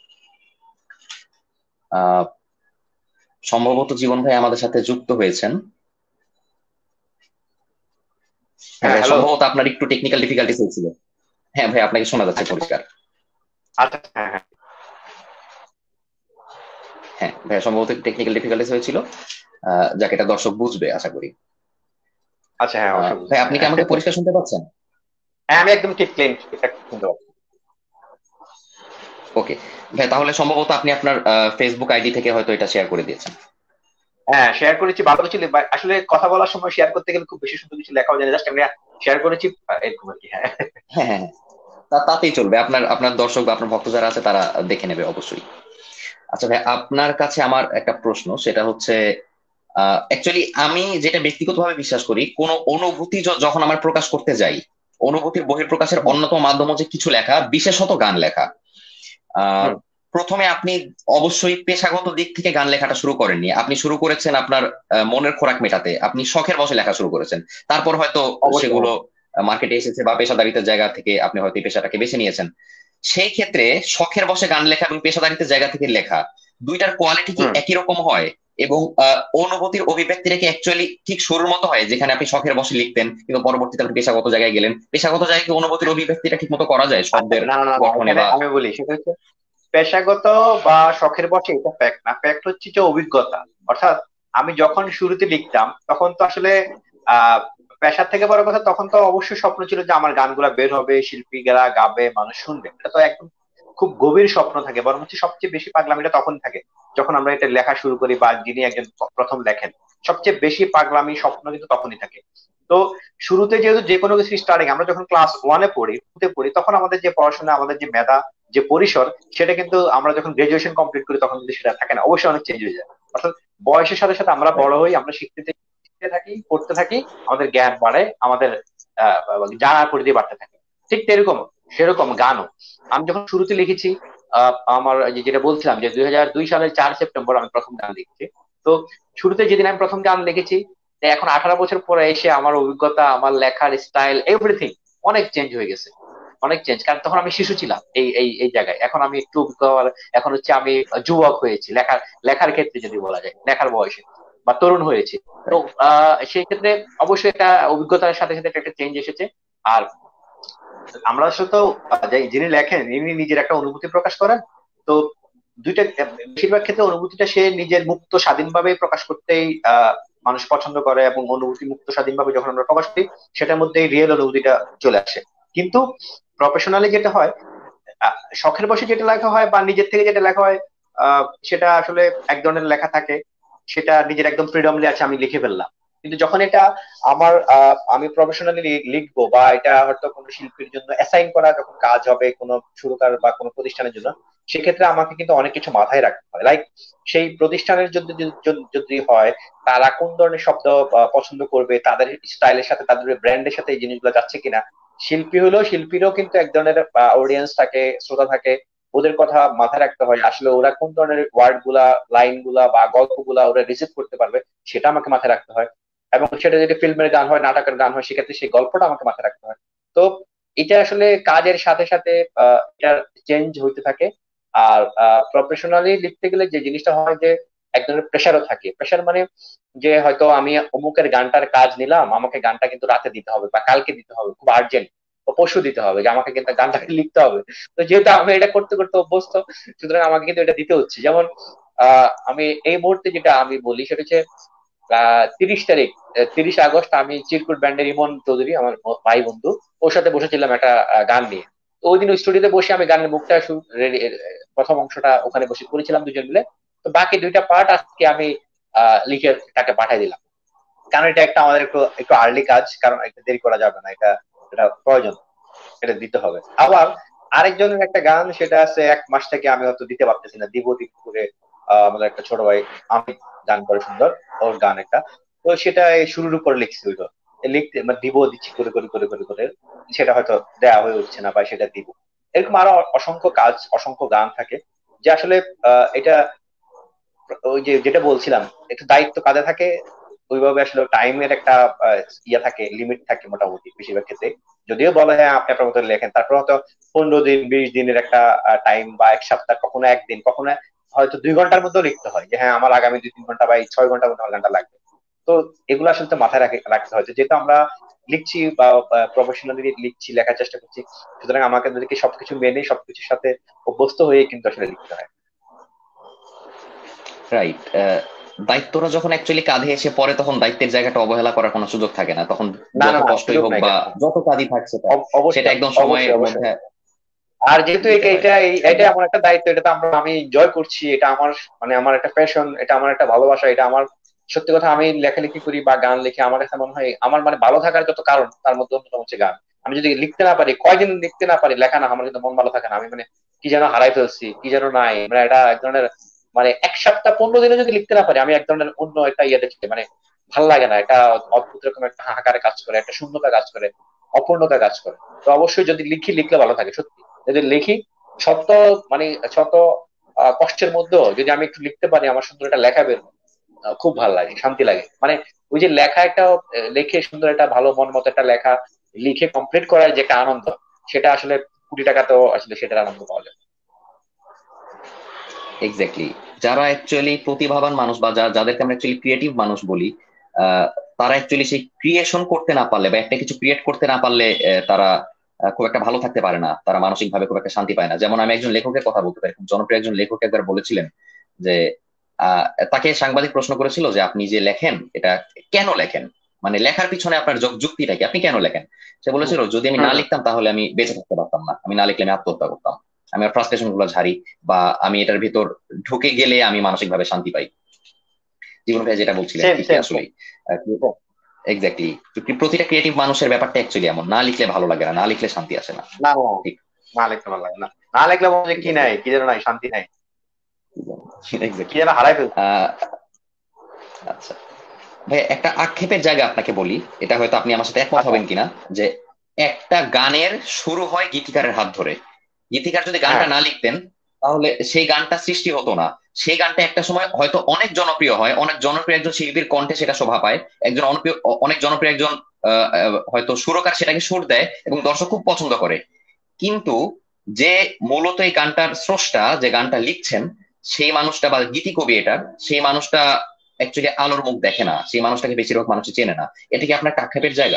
আহ সম্ভবত জীবন ভাই আমাদের সাথে যুক্ত হয়েছেন। হ্যাঁ, সম্ভবত আপনার একটু টেকনিক্যাল ডিফিকাল্টিস হয়েছিল। হ্যাঁ ভাই, আপনাকে শোনা যাচ্ছে পরিষ্কার। আচ্ছা, হ্যাঁ হ্যাঁ হ্যাঁ ভাই, সম্ভবত টেকনিক্যাল ডিফিকাল্টিস হয়েছিল, যাকে এটা দর্শক বুঝবে আশা করি। আচ্ছা, হ্যাঁ ভাই, আপনি কি আমাকে পরিষ্কার শুনতে পাচ্ছেন? হ্যাঁ, আমি একদম ঠিক ক্লিন শুনতে পাচ্ছি। ওকে ভাই, তাহলে সম্ভবত আপনি আপনার ফেসবুক আইডি থেকে হয়তো এটা শেয়ার করে দিয়েছেন। হ্যাঁ, শেয়ার করেছি, ভালো কিছু আসলে কথা বলার সময় শেয়ার করতে গেলে খুব বেশি সুন্দর কিছু লেখাও যায়, জাস্ট আমি শেয়ার করেছি এরকম আর কি। হ্যাঁ হ্যাঁ হ্যাঁ, তাতেই চলবে। আপনার আপনার দর্শক বা আপনার ভক্ত যারা আছে তারা দেখে নেবে অবশ্যই। আচ্ছা ভাই, আপনার কাছে আমার একটা প্রশ্ন, সেটা হচ্ছে অ্যাকচুয়ালি আমি যেটা ব্যক্তিগতভাবে বিশ্বাস করি, কোন অনুভূতি যখন আমার প্রকাশ করতে যাই, অনুভূতির বহিঃপ্রকাশের অন্যতম মাধ্যম হচ্ছে কিছু লেখা, বিশেষত গান লেখা। আহ প্রথমে আপনি অবশ্যই পেশাগত দিক থেকে গান লেখাটা শুরু করেননি, আপনি শুরু করেছেন আপনার মনের খোরাক মেটাতে, আপনি শখের বসে লেখা শুরু করেছেন, তারপর হয়তো সেগুলো মার্কেটে এসেছে বা পেশাদারিত্বের জায়গা থেকে আপনি হয়তো এই পেশাটাকে বেছে নিয়েছেন। সেই ক্ষেত্রে শখের বসে গান লেখা এবং পেশাদারিত্বের জায়গা থেকে লেখা, দুইটার কোয়ালিটি কি একই রকম হয়? এবং অনুভূতির অভিব্যক্তিটা কি অ্যাকচুয়ালি ঠিক শুরুর মতো হয়, যেখানে আপনি শখের বসে লিখতেন কিন্তু পরবর্তীতে আপনি পেশাগত জায়গায় গেলেন, পেশাগত জায়গায় কি অনুভূতির অভিব্যক্তিটা ঠিক মতো করা যায় শব্দের গঠনে? বা আমি বলি, সেটা হচ্ছে পেশাগত বা শখের বসে, এটা ফ্যাক্ট না, ফ্যাক্ট হচ্ছে যে অভিজ্ঞতা। অর্থাৎ আমি যখন শুরুতে লিখতাম তখন তো আসলে আহ পেশার থেকে বড় কথা, তখন তো অবশ্যই স্বপ্ন ছিল যে আমার গানগুলা বের হবে, শিল্পীরা গাবে, মানুষ শুনবে। এটা তো একদম খুব গভীর স্বপ্ন থাকে, বরং হচ্ছে সবচেয়ে বেশি পাগলামিটা তখন থাকে যখন আমরা এটা লেখা শুরু করি, বা যিনি একজন প্রথম লেখেন, সবচেয়ে বেশি পাগলামি স্বপ্ন কিন্তু তখনই থাকে। তো শুরুতে যেহেতু যে কোনো কিছু স্টার্টিং, আমরা যখন ক্লাস ওয়ানে পড়ি, টুতে পড়ি, তখন আমাদের যে পড়াশোনা, আমাদের যে মেধা, যে পরিসর, সেটা কিন্তু আমরা যখন গ্রাজুয়েশন কমপ্লিট করি তখন কিন্তু সেটা থাকে না, অবশ্যই অনেক চেঞ্জ হয়ে যায়। অর্থাৎ বয়সের সাথে সাথে আমরা বড় হই, আমরা শিখতে শিখতে থাকি, পড়তে থাকি, আমাদের জ্ঞান বাড়ে, আমাদের আহ জানার পরিধি বাড়তে থাকে। ঠিক সেরকম সেরকম গানও আমি যখন শুরুতে লিখেছি, আহ আমার যেটা বলছিলাম যে দুই হাজার দুই সালের চার সেপ্টেম্বর আমি প্রথম গান লিখেছি। তো শুরুতে যেদিন আমি প্রথম গান লিখেছি, এখন আঠারো বছর পরে এসে আমার অভিজ্ঞতা, আমার লেখার স্টাইল, এভরিথিং অনেক চেঞ্জ হয়ে গেছে, অনেক চেঞ্জ। কারণ তখন আমি শিশু ছিলাম এই এই এই জায়গায়, এখন আমি একটু এখন হচ্ছে আমি যুবক হয়েছি, লেখার লেখার ক্ষেত্রে যদি বলা যায়, লেখার বয়সে বা তরুণ হয়েছি। তো আহ সেই ক্ষেত্রে অবশ্যই একটা অভিজ্ঞতার সাথে সাথে একটা চেঞ্জ এসেছে। আর আমরা আসলে তো যিনি লেখেন ইনি নিজের একটা অনুভূতি প্রকাশ করেন। তো দুইটা, বেশিরভাগ ক্ষেত্রে অনুভূতিটা সে নিজের মুক্ত স্বাধীনভাবে প্রকাশ করতেই আহ মানুষ পছন্দ করে, এবং অনুভূতি মুক্ত স্বাধীনভাবে যখন আমরা প্রকাশ করি, সেটার মধ্যে রিয়েল অনুভূতিটা চলে আসে। কিন্তু প্রফেশনালি যেটা হয়, শখের বসে যেটা লেখা হয় বা নিজের থেকে যেটা লেখা হয়, আহ সেটা আসলে এক ধরনের লেখা থাকে, সেটা নিজের একদম ফ্রিডমলি আছে, আমি লিখে ফেললাম। কিন্তু যখন এটা আমার আহ, আমি প্রফেশনালি লিখবো, বা এটা হয়তো কোনো শিল্পীর জন্য অ্যাসাইন করা যখন কাজ হবে কোনো সুরকার বা কোনো প্রতিষ্ঠানের জন্য, সেক্ষেত্রে আমাকে কিন্তু অনেক কিছু মাথায় রাখতে হয়। লাইক সেই প্রতিষ্ঠানের যদি যদি- যদি হয়, তারা কোন ধরনের শব্দ আহ, পছন্দ করবে, তাদের স্টাইলের সাথে, তাদের ব্র্যান্ডের সাথে এই জিনিসগুলো যাচ্ছে কিনা। শিল্পী হলেও শিল্পীরও কিন্তু এক ধরনের অডিয়েন্স থাকে, শ্রোতা থাকে, ওদের কথা মাথায় রাখতে হয়। আসলে ওরা কোন ধরনের ওয়ার্ড গুলা, লাইন গুলা বা গল্পগুলা ওরা রিসিভ করতে পারবে, সেটা আমাকে মাথায় রাখতে হয়। এবং সেটা যদি ফিল্মের গান হয়, নাটকের গান হয়, সেক্ষেত্রে সেই গল্পটা আমাকে মাথায় রাখতে হয়। তো এটা আসলে কাজের সাথে সাথে আহ, এটা চেঞ্জ হইতে থাকে। আর প্রফেশনালি লিখতে গেলে যে জিনিসটা হয়, যে এক ধরনের প্রেশারও থাকে। প্রেশার মানে যে হয়তো আমি অমুকের গানটার কাজ নিলাম, আমাকে গানটা কিন্তু রাতে দিতে হবে বা কালকে দিতে হবে, খুব আর্জেন্ট, পরশু দিতে হবে, যে আমাকে কিন্তু গানটাকে লিখতে হবে। তো যেহেতু আমি এটা করতে করতে অভ্যস্ত, সুতরাং আমাকে কিন্তু এটা দিতে হচ্ছে। যেমন আহ আমি এই মুহূর্তে যেটা আমি বলি, সেটা হচ্ছে আহ তিরিশ তারিখ, তিরিশ আগস্ট আমি চিরকুট ব্যান্ডের ইমন চৌধুরী আমার ভাই বন্ধু, ওর সাথে বসেছিলাম একটা আহ, গান নিয়ে। তো ওই দিন ওই স্টুডিওতে বসে আমি গানের মুখটা শু- রেডি, প্রথম অংশটা ওখানে বসে করেছিলাম দুজন মিলে। তো বাকি দুইটা পার্ট আজকে আমি আহ লিখে তাকে পাঠিয়ে দিলাম। কারণ এটা একটা আমাদের একটু একটু আর্লি কাজ, কারণ এটা দেরি করা যাবে না, এটা এটা প্রয়োজন, এটা দিতে হবে। আবার আরেকজনের একটা গান সেটা আছে এক মাস থেকে আমি হয়তো দিতে পারতেছি না, দিব দিব করে। আহ, আমাদের একটা ছোট ভাই আমি গান করে সুন্দর, ওর গান একটা, তো সেটা এই শুরুর উপর লিখছি হইলো, এ লিখতে মানে দিব দিচ্ছি করে করে করে করে করে সেটা হয়তো দেয়া হয়ে উঠছে না, বা সেটা দিব। এরকম আরো অসংখ্য কাজ, অসংখ্য গান থাকে যে আসলে আহ, এটা ওই যে যেটা বলছিলাম, একটু দায়িত্ব কাঁধে থাকে, ওইভাবে আসলে টাইমের একটা আহ, ইয়ে থাকে, লিমিট থাকে মোটামুটি বেশিরভাগ ক্ষেত্রে। যদিও বলা হয় আপনি আপনার মতো লেখেন, তারপর হয়তো পনেরো দিন বিশ দিনের একটা টাইম, বা এক সপ্তাহ, কখনো একদিন, কখনো হয়তো দুই ঘন্টার মধ্যেও লিখতে হয়, যে হ্যাঁ আমার আগামী দুই তিন ঘন্টা বা এই ছয় ঘন্টার মধ্যে আমার গানটা লাগবে। তো এগুলো আসলে তো মাথায় রাখে রাখতে হয়, তো যেহেতু আমরা লিখছি বা প্রফেশনালি লিখছি, লেখার চেষ্টা করছি, সুতরাং আমাকে যদি সবকিছু মেনে সবকিছুর সাথে অভ্যস্ত হয়ে কিন্তু আসলে লিখতে হয়। রাইট। দায়িত্বটা যখন অ্যাকচুয়ালি কাঁধে এসে পড়ে তখন দায়িত্বের জায়গাটা অবহেলা করার কোনো সুযোগ থাকে না, তখন না যত না না, কষ্টই সুযোগ হোক নাই বা এখানে। যত কাজই থাকছে সেটা অব- সেটা অবশ্যই একদম সময়ের অবশ্যই অবশ্যই। মধ্যে আর যেহেতু দিতে এটা হয়। এটা এই- এটা আমার একটা দায়িত্ব, এটা তো আমরা আমি এনজয় করছি, এটা আমার মানে আমার একটা প্যাশন, এটা আমার একটা ভালোবাসা, এটা আমার সত্যি কথা। আমি লেখালেখি করি বা গান লিখি, আমার কাছে মনে হয় আমার মানে ভালো থাকার যত কারণ তার মধ্যে অন্যতম হচ্ছে গান। আমি যদি লিখতে না পারি, কয়দিন লিখতে না পারি, লেখা না, আমার কিন্তু মন ভালো থাকে না, আমি মানে কি যেন হারাই ফেলছি, কি যেন নাই, মানে এটা এক ধরনের মানে এক সপ্তাহ পনেরো দিনে যদি লিখতে না পারি, আমি এক ধরনের অন্য একটা ইয়ে দেখি, মানে ভাল লাগে না, এটা অদ্ভুত রকম একটা হাহাকারে কাজ করে, একটা শূন্যতা কাজ করে, অপূর্ণতা কাজ করে। তো অবশ্যই যদি লিখি, লিখলে ভালো থাকে সত্যি। যদি লিখি শত মানে শত আহ, কষ্টের মধ্যেও যদি আমি একটু লিখতে পারি, আমার সুন্দর একটা লেখা বের হয়, আহ, খুব ভালো লাগে, শান্তি লাগে। মানে ওই যে লেখা একটা আহ, লিখে সুন্দর একটা ভালো মন মতো একটা লেখা লিখে কমপ্লিট করার যে একটা আনন্দ, সেটা আসলে কোটি টাকাতেও আসলে সেটার আনন্দ পাওয়া যায় না। এক্স্যাক্টলি। যারা অ্যাকচুয়ালি প্রতিভাবান মানুষ বা যা- যাদেরকে আমরা অ্যাকচুয়ালি ক্রিয়েটিভ মানুষ বলি, আহ, তারা অ্যাকচুয়ালি সেই ক্রিয়েশন করতে না পারলে বা একটা কিছু ক্রিয়েট করতে না পারলে আহ, তারা আহ, খুব একটা ভালো থাকতে পারে না, তারা মানসিক ভাবে খুব একটা শান্তি পায় না। যেমন আমি একজন লেখকের কথা বলতে পারি, খুব জনপ্রিয় একজন লেখক একবার বলেছিলেন যে আহ, তাকে সাংবাদিক প্রশ্ন করেছিল যে আপনি যে লেখেন এটা কেন লেখেন, মানে লেখার পিছনে আপনার যুক- যুক্তিটা কি, আপনি কেন লেখেন। সে হুম বলেছিল যদি আমি হুম না হুম। লিখতাম তাহলে আমি বেঁচে থাকতে পারতাম না, আমি না লিখলে আমি আত্মহত্যা করতাম, আমি আমার ফ্রাস্ট্রেশন গুলো ঝাড়ি, বা আমি এটার ভিতর ঢুকে গেলে আমি মানসিক ভাবে শান্তি পাই। জীবন ভাই যেটা বলছিলেন সেম ঠিকই সেম সেম। আসলেই। এক্স্যাক্টলি। প্রতিটা ক্রিয়েটিভ মানুষের ব্যাপারটা অ্যাকচুয়ালি এমন, না লিখলে ভালো লাগে না, না লিখলে শান্তি আসে না। না না, ঠিক। না লিখতে ভালো লাগে না, না লিখলে মনে হয় যে কি এক্স্যাক্টলি। নাই, কি যেন নাই, শান্তি নাই, কি এক্স্যাক্টলি। যেন হারাই ফেলছি। আচ্ছা ভাই, একটা আক্ষেপের জায়গা আপনাকে বলি, এটা হয়তো আপনি আমার সাথে একমত আচ্ছা। হবেন কিনা, যে একটা গানের শুরু হয় গীতিকারের হাত ধরে। গীতিকার যদি গানটা হ্যাঁ। না লিখতেন তাহলে সেই গানটা সৃষ্টি হতো না। সেই গানটা একটা সময় হয়তো অনেক জনপ্রিয় হয়, অনেক জনপ্রিয় একজন শিল্পীর কণ্ঠে সেটা শোভা পায়, একজন অনপ্রিয়- অনেক জনপ্রিয় একজন আহ, আহ, হয়তো সুরকার সেটাকে সুর দেয় এবং দর্শক খুব পছন্দ করে। কিন্তু যে মূলত এই গানটার স্রষ্টা, যে গানটা লিখছেন, সেই মানুষটা বা গীতি কবি এটার, সেই মানুষটা অ্যাকচুয়ালি আলোর মুখ দেখে না, সেই মানুষটাকে বেশিরভাগ মানুষ চেনে না। এটা কি আপনার একটা আক্ষেপের জায়গা?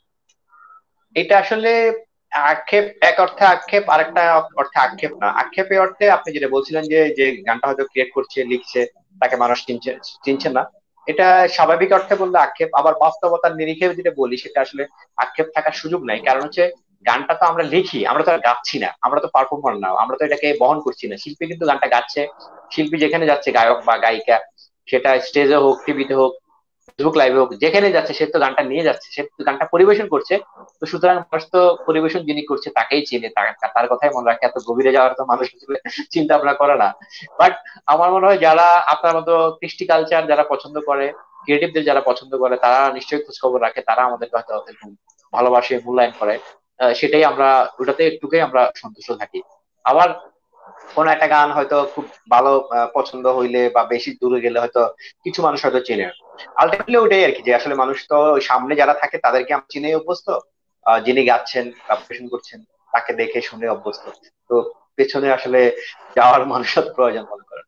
এটা আসলে আক্ষেপ, এক অর্থে আক্ষেপ, আরেকটা অর্থে আক্ষেপ না। আক্ষেপ এই অর্থে আপনি যেটা বলছিলেন যে যে গানটা হয়তো ক্রিয়েট করছে, লিখছে, তাকে মানুষ চিনছে চিনছে না, এটা স্বাভাবিক অর্থে বললে আক্ষেপ। আবার বাস্তবতার নিরিখে যেটা বলি, সেটা আসলে আক্ষেপ থাকার সুযোগ নাই। কারণ হচ্ছে গানটা তো আমরা লিখি, আমরা তো আর গাচ্ছি না, আমরা তো পারফর্মার না, আমরা তো এটাকে বহন করছি না। শিল্পী কিন্তু গানটা গাচ্ছে, শিল্পী যেখানে যাচ্ছে, গায়ক বা গায়িকা, সেটা স্টেজে হোক, টিভিতে হোক, ফেসবুক লাইভে হোক, যেখানে যাচ্ছে সে তো গানটা নিয়ে যাচ্ছে, সে তো গানটা পরিবেশন করছে। তো সুতরাং মানুষ তো পরিবেশন যিনি করছে তাকেই চিনে, তার তার কথাই মনে রাখে, এত গভীরে যাওয়ার তো মানুষ আসলে চিন্তা ভাবনা করে না। বাট আমার মনে হয় যারা আপনার মতো কৃষ্টি কালচার যারা পছন্দ করে, ক্রিয়েটিভদের যারা পছন্দ করে, তারা নিশ্চয়ই খোঁজ খবর রাখে, তারা আমাদেরকে হয়তো এরকম ভালোবাসে, মূল্যায়ন করে। আহ, সেটাই আমরা, ওটাতে একটুকুই আমরা সন্তুষ্ট থাকি। আবার কোন একটা গান হয়তো খুব ভালো আহ, পছন্দ হইলে বা বেশি দূরে গেলে হয়তো কিছু মানুষ হয়তো চেনে। আলটিমেটলি ওইটাই আর কি, যে আসলে মানুষ তো ওই সামনে যারা থাকে তাদেরকে আমরা চিনেই অভ্যস্ত, আহ, যিনি গাচ্ছেন বা পরিবেশন করছেন তাকে দেখে শুনে অভ্যস্ত। তো পেছনে আসলে যাওয়ার মানুষের তো প্রয়োজন মনে করেন।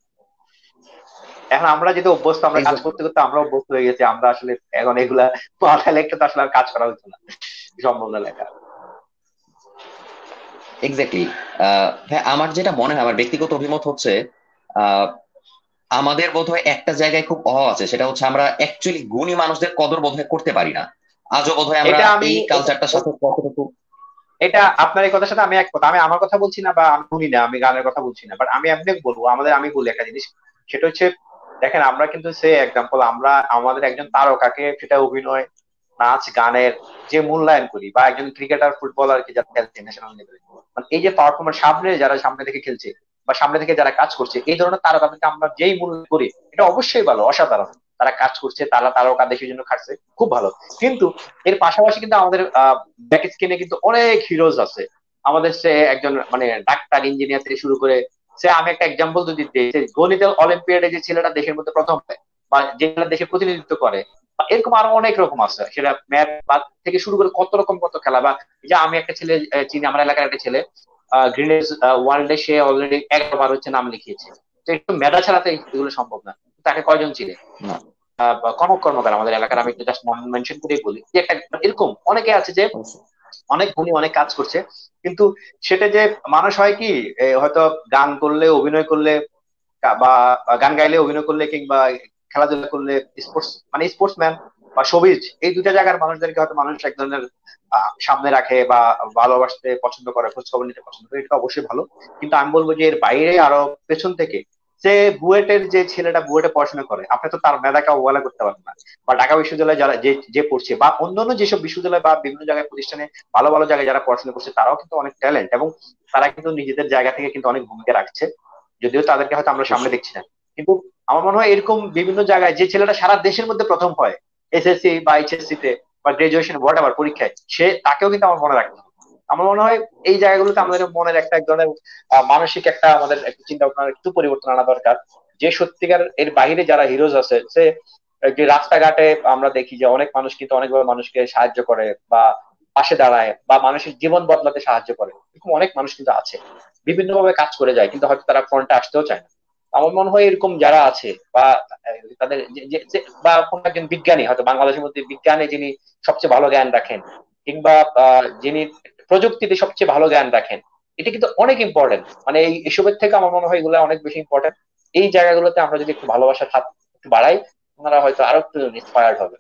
এখন আমরা যেহেতু অভ্যস্ত, আমরা কাজ এক্স্যাক্টলি। করতে করতে আমরা অভ্যস্ত হয়ে গেছি, আমরা আসলে এখন এগুলা মাথায় লেখতে তো আসলে আর কাজ করা হচ্ছে না, সম্ভব না লেখা। এক্স্যাক্টলি। আমার যেটা মনে হয়, আমার ব্যক্তিগত অভিমত হচ্ছে আমাদের বোধহয় একটা জায়গায় খুব অভাব আছে, সেটা হচ্ছে আমরা অ্যাকচুয়ালি গুণী মানুষদের কদর বোধহয় করতে পারি না। আজও বোধহয় আমরা এটা আমি এই এটা কালচারটার সাথে কতটুকু। এটা আপনার এই কথার সাথে আমি একমত। আমি আমার কথা বলছি না বা আমি শুনি না, আমি গানের কথা বলছি না, বাট আমি এমনি বলবো আমাদের, আমি বলি একটা জিনিস, সেটা হচ্ছে দেখেন আমরা কিন্তু সে এক্সাম্পল, আমরা আমাদের একজন তারকাকে সেটা অভিনয়, নাচ, গানের যে মূল্যায়ন করি, বা একজন ক্রিকেটার, ফুটবলার কি যারা খেলছে ন্যাশনাল লেভেলে, মানে এই যে পারফরমেন্স, সামনে যারা সামনে থেকে খেলছে বা সামনে থেকে যারা কাজ করছে, এই ধরনের তারকাদেরকে আমরা যেই মূল্য করি, এটা অবশ্যই ভালো, অসাধারণ। তারা কাজ করছে, তারা তারকা দেশের জন্য খাটছে, খুব ভালো। কিন্তু এর পাশাপাশি কিন্তু আমাদের আহ ব্যাক স্ক্রিনে কিন্তু অনেক হিরোজ আছে আমাদের। সে একজন মানে ডাক্তার, ইঞ্জিনিয়ার থেকে শুরু করে, সে আমি একটা এক্সাম্পল যদি দিই, যে গণিত অলিম্পিয়াডে যে ছেলেটা দেশের মধ্যে প্রথম হয়, বা যে ছেলেটা দেশের প্রতিনিধিত্ব করে, বা এরকম আরো অনেক রকম আছে, সেটা ম্যাথ বা থেকে শুরু করে কত রকম কত খেলা। বা এই যে আমি একটা ছেলে আহ, চিনি, আমার এলাকার একটা ছেলে, গ্রিনেস ওয়ার্ল্ডে সে অলরেডি এগারো বার হচ্ছে নাম লিখিয়েছে। তো একটু মেধা ছাড়া তো এগুলো সম্ভব না। তাকে কয়জন চিনে? না, আহ, বা কনক কর্মকার আমাদের এলাকার, আমি একটু জাস্ট নাম মেনশন করেই বলি, যে একটা এরকম অনেকে আছে যে অবশ্যই। অনেক গুণী, অনেক কাজ করছে। কিন্তু সেটা যে মানুষ হয় কি, এ, হয়তো গান করলে, অভিনয় করলে, কা- বা গান গাইলে, অভিনয় করলে, কিংবা খেলাধুলা করলে, স্পোর্টস মানে স্পোর্টসম্যান বা শোবিজ, এই দুইটা জায়গার মানুষদেরকে হয়তো মানুষ এক ধরনের আহ, সামনে রাখে বা ভালোবাসতে পছন্দ করে, খোঁজ খবর নিতে পছন্দ করে, এটা অবশ্যই ভালো। কিন্তু আমি বলবো যে এর বাইরে আরো পেছন থেকে, যে বুয়েটের যে ছেলেটা বুয়েটে পড়াশোনা করে, আপনি তো তার মেধাকে অবহেলা করতে পারবেন না। বা ঢাকা বিশ্ববিদ্যালয়ে যারা যে যে পড়ছে, বা অন্যান্য যেসব বিশ্ববিদ্যালয় বা বিভিন্ন জায়গায় প্রতিষ্ঠানে ভালো ভালো জায়গায় যারা পড়াশোনা করছে, তারাও কিন্তু অনেক ট্যালেন্ট, এবং তারা কিন্তু নিজেদের জায়গা থেকে কিন্তু অনেক ভূমিকা রাখছে, যদিও তাদেরকে হয়তো আমরা সামনে অবশ্যই। দেখছি না। কিন্তু আমার মনে হয় এরকম বিভিন্ন জায়গায় যে ছেলেটা সারা দেশের মধ্যে প্রথম হয়, এসএসসি বা এইচএসসি তে বা গ্রাজুয়েশন হোয়াট এভার পরীক্ষায়, সে তাকেও কিন্তু আমার মনে রাখতে হবে। আমার মনে হয় এই জায়গাগুলোতে আমাদের অবশ্যই। মনের একটা এক ধরনের আহ, মানসিক একটা আমাদের একটা চিন্তা ভাবনার একটু পরিবর্তন আনা দরকার। যে সত্যিকার এর বাইরে যারা হিরোজ আছে, সে এই যে রাস্তাঘাটে আমরা দেখি যে অনেক মানুষ কিন্তু অনেকভাবে মানুষকে সাহায্য করে, বা পাশে দাঁড়ায়, বা মানুষের জীবন বদলাতে সাহায্য করে, এরকম অনেক মানুষ কিন্তু আছে, বিভিন্ন ভাবে কাজ করে যায়, কিন্তু হয়তো তারা ফ্রন্টে আসতেও চায় না। আমার মনে হয় এরকম যারা আছে, বা আহ, তাদের যে- যে- যে- বা কোন একজন বিজ্ঞানী, হয়তো বাংলাদেশের মধ্যে বিজ্ঞানে যিনি সবচেয়ে ভালো জ্ঞান রাখেন, কিংবা আহ, যিনি প্রযুক্তিতে সবচেয়ে ভালো জ্ঞান রাখেন, এটা কিন্তু অনেক ইম্পর্টেন্ট। মানে এই এসবের থেকে আমার মনে হয় এগুলো অনেক বেশি ইম্পর্টেন্ট। এই জায়গাগুলোতে আমরা যদি একটু ভালোবাসার হাত একটু বাড়াই, ওনারা হয়তো আরো একটু ইন্সপায়ার্ড হবে।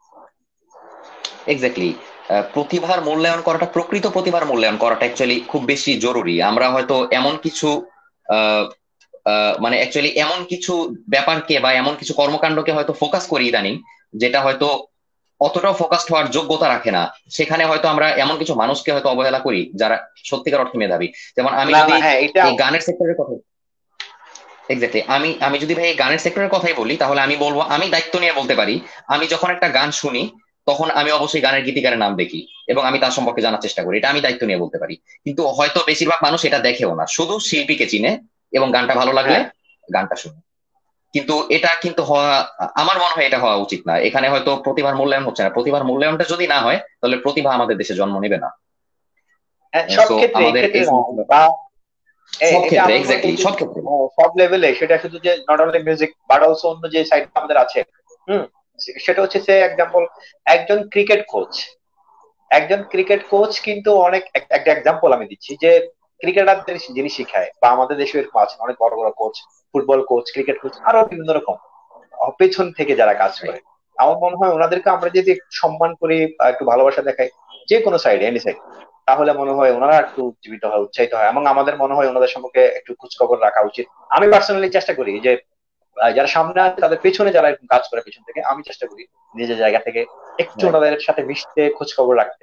এক্স্যাক্টলি। প্রতিভার মূল্যায়ন করাটা, প্রকৃত প্রতিভার মূল্যায়ন করাটা অ্যাকচুয়ালি খুব বেশি জরুরি। আমরা হয়তো এমন কিছু আহ, আহ, মানে অ্যাকচুয়ালি এমন কিছু ব্যাপারকে বা এমন কিছু কর্মকাণ্ডকে হয়তো ফোকাস করি ইদানিং, যেটা হয়তো অতটাও ফোকাসড হওয়ার যোগ্যতা রাখে না। সেখানে হয়তো আমরা এমন কিছু মানুষকে হয়তো অবহেলা করি যারা সত্যিকার অর্থে মেধাবী। যেমন আমি না যদি না, হ্যাঁ, এটা এই গানের সেক্টরের কথা, এক্স্যাক্টলি, আমি আমি যদি ভাই এই গানের সেক্টরের কথাই বলি, তাহলে আমি বলবো, আমি দায়িত্ব নিয়ে বলতে পারি, আমি যখন একটা গান শুনি তখন আমি অবশ্যই গানের গীতিকারের নাম দেখি এবং আমি তার সম্পর্কে জানার চেষ্টা করি। এটা আমি দায়িত্ব নিয়ে বলতে পারি। কিন্তু হয়তো বেশিরভাগ মানুষ এটা দেখেও না, শুধু শিল্পীকে চিনে এবং গানটা ভালো লাগলে হ্যাঁ, গানটা শুনে। কিন্তু এটা কিন্তু হওয়া, আমার মনে হয় এটা হওয়া উচিত না। এখানে হয়তো প্রতিভার মূল্যায়ন হচ্ছে না। প্রতিভার মূল্যায়নটা যদি না হয় তাহলে প্রতিভা আমাদের দেশে জন্ম নেবে না। হ্যাঁ, সব সো ক্ষেত্রে, এই আমাদের ক্ষেত্রে এই না, সমস্ত ব্যাপার বা এ- সব এটা ক্ষেত্রে, আমি বলবো এক্স্যাক্টলি যে সব ক্ষেত্রে। আহ, সব লেভেলে, সেটা শুধু যে not only music but also অন্য যে সাইড আমাদের আছে। হুম। সে- সেটা হচ্ছে, সে এক্সাম্পল, একজন ক্রিকেট কোচ, একজন ক্রিকেট কোচ কিন্তু অনেক এক- একটা এক্সাম্পল আমি দিচ্ছি, যে ক্রিকেটারদের যিনি শিখায়, বা আমাদের দেশে এরকম আছেন অনেক বড় বড় coach, football coach, cricket coach, আরো বিভিন্ন রকম আহ, পেছন থেকে যারা কাজ করে। আমার মনে হয় ওনাদেরকে আমরা যদি একটু সম্মান করি, বা একটু ভালোবাসা দেখাই, যে কোনো সাইডে, এনি সাইড, তাহলে মনে হয় ওনারা একটু জীবিত হয়, উৎসাহিত হয়, এবং আমাদের মনে হয় ওনাদের সম্পর্কে একটু খোঁজ খবর রাখা উচিত। আমি পার্সোনালি চেষ্টা করি যে আহ, যারা সামনে আছে তাদের পেছনে যারা এরকম কাজ করে পেছন থেকে, আমি চেষ্টা করি নিজের জায়গা থেকে একটু রাইট। ওনাদের সাথে মিশতে, খোঁজ খবর রাখতে।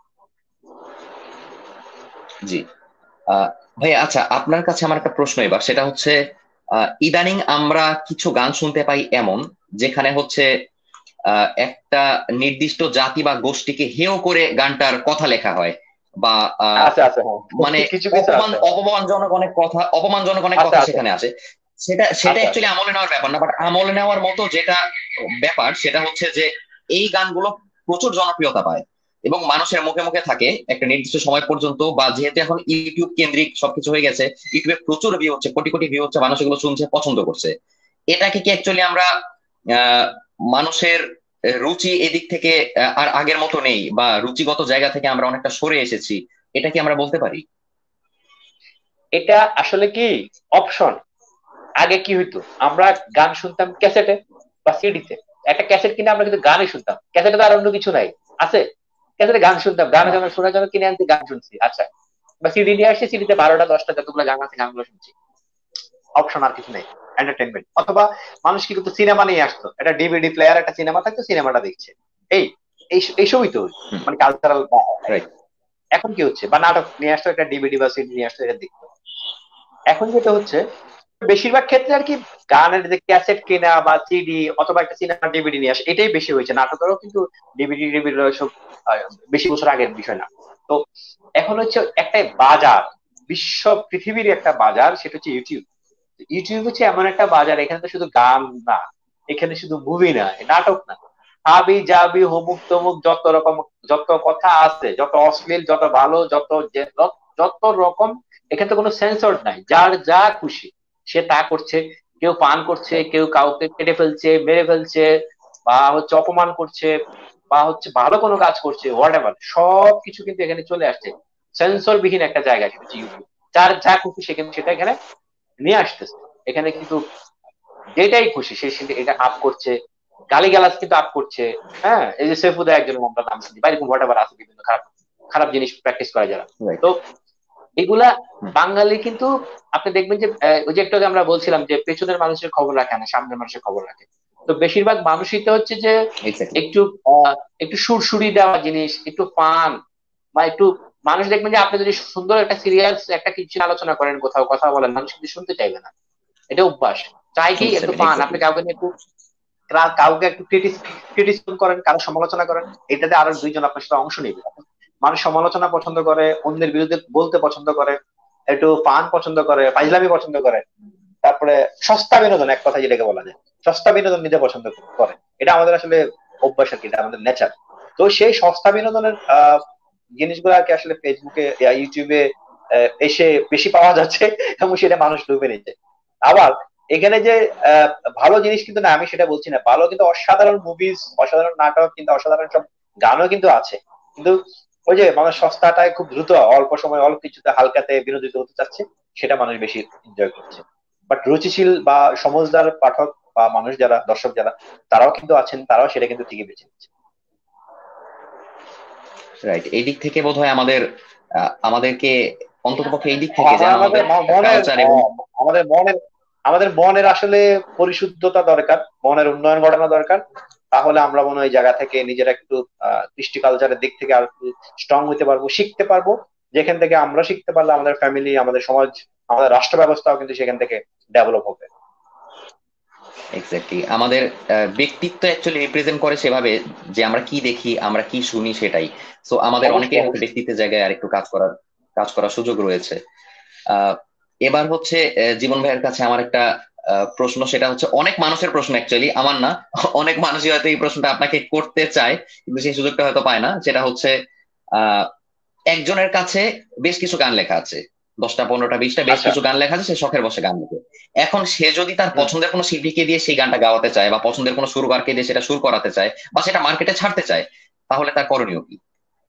জি। আহ ভাই, আচ্ছা, আপনার কাছে আমার একটা প্রশ্ন এবার, সেটা হচ্ছে আহ, ইদানিং আমরা কিছু গান শুনতে পাই এমন, যেখানে হচ্ছে আহ, একটা নির্দিষ্ট জাতি বা গোষ্ঠীকে হেয় করে গানটার কথা লেখা হয়, বা আহ, আছে আছে, হ্যাঁ। মানে কিছু কিছু অপমান আছে, অপমানজনক অনেক কথা, অপমানজনক অনেক আছে কথা আছে সেখানে আসে। সেটা সেটা আছে আছে। অ্যাকচুয়ালি আমলে নেওয়ার ব্যাপার না, বাট আমলে নেওয়ার মতো যেটা ব্যাপার সেটা হচ্ছে যে এই গানগুলো প্রচুর জনপ্রিয়তা পায় এবং মানুষের মুখে মুখে থাকে একটা নির্দিষ্ট সময় পর্যন্ত। বা যেহেতু এখন ইউটিউব কেন্দ্রিক সবকিছু হয়ে গেছে, ইউটিউবে প্রচুর ভিউ হচ্ছে, কোটি কোটি ভিউ হচ্ছে, মানুষ এগুলো শুনছে, পছন্দ করছে। এটাকে কি অ্যাকচুয়ালি আমরা আহ মানুষের রুচি এদিক থেকে আহ, আর আগের মতো নেই, বা রুচিগত জায়গা থেকে আমরা অনেকটা সরে এসেছি, এটা কি আমরা বলতে পারি? এটা আসলে কি অপশন, আগে কি হইতো, আমরা গান শুনতাম ক্যাসেটে বা সিডিতে। একটা ক্যাসেট কিনে আমরা কিন্তু গানই শুনতাম, ক্যাসেটে তো আর অন্য কিছু নাই, আছে ক্যাসেটে গান শুনতাম, গানের না। জন্য শোনার জন্য কিনে আনছি, গান শুনছি, আচ্ছা। বা সিডি নিয়ে আসছি, সিডিতে বারোটা দশটা যতগুলো গান আছে গানগুলো শুনছি, অপশন আর কিছু নেই, এন্টারটেনমেন্ট। অথবা মানুষ কি করতো, সিনেমা নিয়ে আসতো, একটা ডিভিডি প্লেয়ার, একটা সিনেমা থাকতো, সিনেমাটা দেখছে, এই এই- এইসবই তো হুম। মানে কালচারাল। রাইট। এখন কি হচ্ছে, বা নাটক নিয়ে আসতো, একটা ডিভিডি বা সিডি নিয়ে আসতো, এটা দেখতো। এখন যেটা হচ্ছে, বেশিরভাগ ক্ষেত্রে আর কি গানের যে ক্যাসেট কেনা বা সিডি অথবা একটা সিনেমা ডিভিডি নিয়ে আসে, এটাই বেশি হয়েছে। নাটকেরও কিন্তু ডিভিডি ডিভিডি সব আহ, বেশি বছর আগের বিষয় না। তো এখন হচ্ছে একটা বাজার, বিশ্ব পৃথিবীর একটা বাজার, সেটা হচ্ছে ইউটিউব। ইউটিউব হচ্ছে এমন একটা বাজার, এখানে তো শুধু গান না, এখানে শুধু মুভি না, নাটক না, হাবি জাবি হমুক তমুক যত রকম, যত কথা আছে, যত অশ্লীল, যত ভালো, যত যে- যত রকম, এখানে তো কোনো সেন্সর নাই, যার যা খুশি সে তা করছে। কেউ পান করছে, রাইট। কেউ কাউকে কেটে ফেলছে, মেরে ফেলছে, বা হচ্ছে অপমান করছে, বা হচ্ছে ভালো কোনো কাজ করছে, হোয়াট এভার, সব কিছু কিন্তু এখানে চলে আসছে। সেন্সর বিহীন একটা জায়গা, সেটা হচ্ছে ইউটিউব। যার যা খুশি সে কিন্তু সেটা এখানে নিয়ে আসতেছে। এখানে কিন্তু যেটাই খুশি সে সেটা- এটা আপ করছে, গালিগালাজ কিন্তু আপ করছে। হ্যাঁ, এই যে সেফুদা একজন, আমরা নাম শুনি, বা এরকম হোয়াট এভার আছে বিভিন্ন খারাপ খারাপ জিনিস প্র্যাকটিস করে যারা। রাইট। তো এগুলা হুম। বাঙালি কিন্তু, আপনি দেখবেন যে আহ, ওই যে একটু আগে আমরা বলছিলাম যে পেছনের মানুষের খবর রাখে না, সামনের মানুষের খবর রাখে। তো বেশিরভাগ মানুষই তো হচ্ছে যে এক্স্যাক্টলি। একটু আহ, একটু সুরসুরি দেওয়া জিনিস, একটু ফান, বা একটু, মানুষ দেখবেন যে আপনি যদি সুন্দর একটা সিরিয়াস একটা কিছু আলোচনা করেন, কোথাও কথা বলেন, মানুষ কিন্তু শুনতে চাইবে না। এটা অভ্যাস, চাই কি শুনতে একটু চাইবেন, ফান, আপনি এক্স্যাক্টলি। কাউকে নিয়ে একটু কা- কাউকে একটু ক্রিটিসিজম করেন, কারো সমালোচনা করেন, এটাতে আরো দুইজন আপনার সাথে অংশ নেবে। মানুষ সমালোচনা পছন্দ করে, অন্যের বিরুদ্ধে বলতে পছন্দ করে, একটু ফান পছন্দ করে, ফাইজলামি পছন্দ করে, তারপরে সস্তা বিনোদন, এক কথা যেটাকে বলা যায়, সস্তা বিনোদন নিতে পছন্দ করে। এটা আমাদের আসলে অভ্যাস আর কি, এটা আমাদের নেচার। তো সেই সস্তা বিনোদনের আহ জিনিসগুলোকে আসলে ফেসবুকে, ইউটিউবে আহ, এসে বেশি পাওয়া যাচ্ছে, এবং সেটা মানুষ ডুবে নিচ্ছে। আবার এখানে যে আহ, ভালো জিনিস কিন্তু না, আমি সেটা বলছি না, ভালো কিন্তু অসাধারণ মুভিজ, অসাধারণ নাটক, কিন্তু অসাধারণ সব গানও কিন্তু আছে। কিন্তু ওই যে মানুষ সস্তাটায় খুব দ্রুত অল্প সময় অল্প কিছুতে হালকাতে বিনোদিত হতে চাচ্ছে, সেটা মানুষ বেশি এনজয় করছে। বাট রুচিশীল বা সমজদার পাঠক বা মানুষ যারা, দর্শক যারা, তারাও কিন্তু আছেন, তারাও সেটা কিন্তু ঠিকই বেছে নিচ্ছে। রাইট। এই দিক থেকে বোধহয় আমাদের আহ, আমাদেরকে অন্ততপক্ষে এই দিক থেকে আমার যেন আমাদের আমাদের ম- মনের কালচার এবং আহ, আমাদের মনের আমাদের মনের আসলে পরিশুদ্ধতা দরকার, মনের উন্নয়ন ঘটানো দরকার। তাহলে আমরা মনে হয় এই জায়গা থেকে নিজেরা একটু আহ কৃষ্টি কালচারের দিক থেকে আর একটু স্ট্রং হতে পারবো, শিখতে পারবো। যেখান থেকে আমরা শিখতে পারলে আমাদের ফ্যামিলি, আমাদের সমাজ, আমাদের রাষ্ট্র ব্যবস্থাও কিন্তু সেখান থেকে ডেভেলপ হবে। এক্স্যাক্টলি আমাদের আহ, ব্যক্তিত্ব অ্যাকচুয়ালি রিপ্রেজেন্ট করে সেভাবে যে আমরা কি দেখি, আমরা কি শুনি, সেটাই। সো আমাদের অবশ্যই অনেকেই হয়তো অবশ্যই। ব্যক্তিত্বের জায়গায় আর একটু কাজ করার কাজ করার সুযোগ রয়েছে। আহ এবার হচ্ছে আহ, জীবন ভাইয়ের কাছে আমার একটা আহ, প্রশ্ন, সেটা হচ্ছে অনেক মানুষের প্রশ্ন, অ্যাকচুয়ালি আমার না। অনেক মানুষই হয়তো এই প্রশ্নটা আপনাকে করতে চায়, কিন্তু সেই সুযোগটা হয়তো পায় না। সেটা হচ্ছে আহ একজনের কাছে বেশ কিছু গান লেখা আছে, দশটা পনেরোটা বিশটা বেশ আচ্ছা। কিছু গান লেখা আছে, সে শখের বসে গান লেখে। এখন সে যদি তার হুম। পছন্দের কোনো শিল্পীকে দিয়ে সেই গানটা গাওয়াতে চায়, বা পছন্দের কোনো সুরকারকে দিয়ে সেটা সুর করাতে চায়, বা সেটা মার্কেটে ছাড়তে চায়, তাহলে তার করণীয় কি?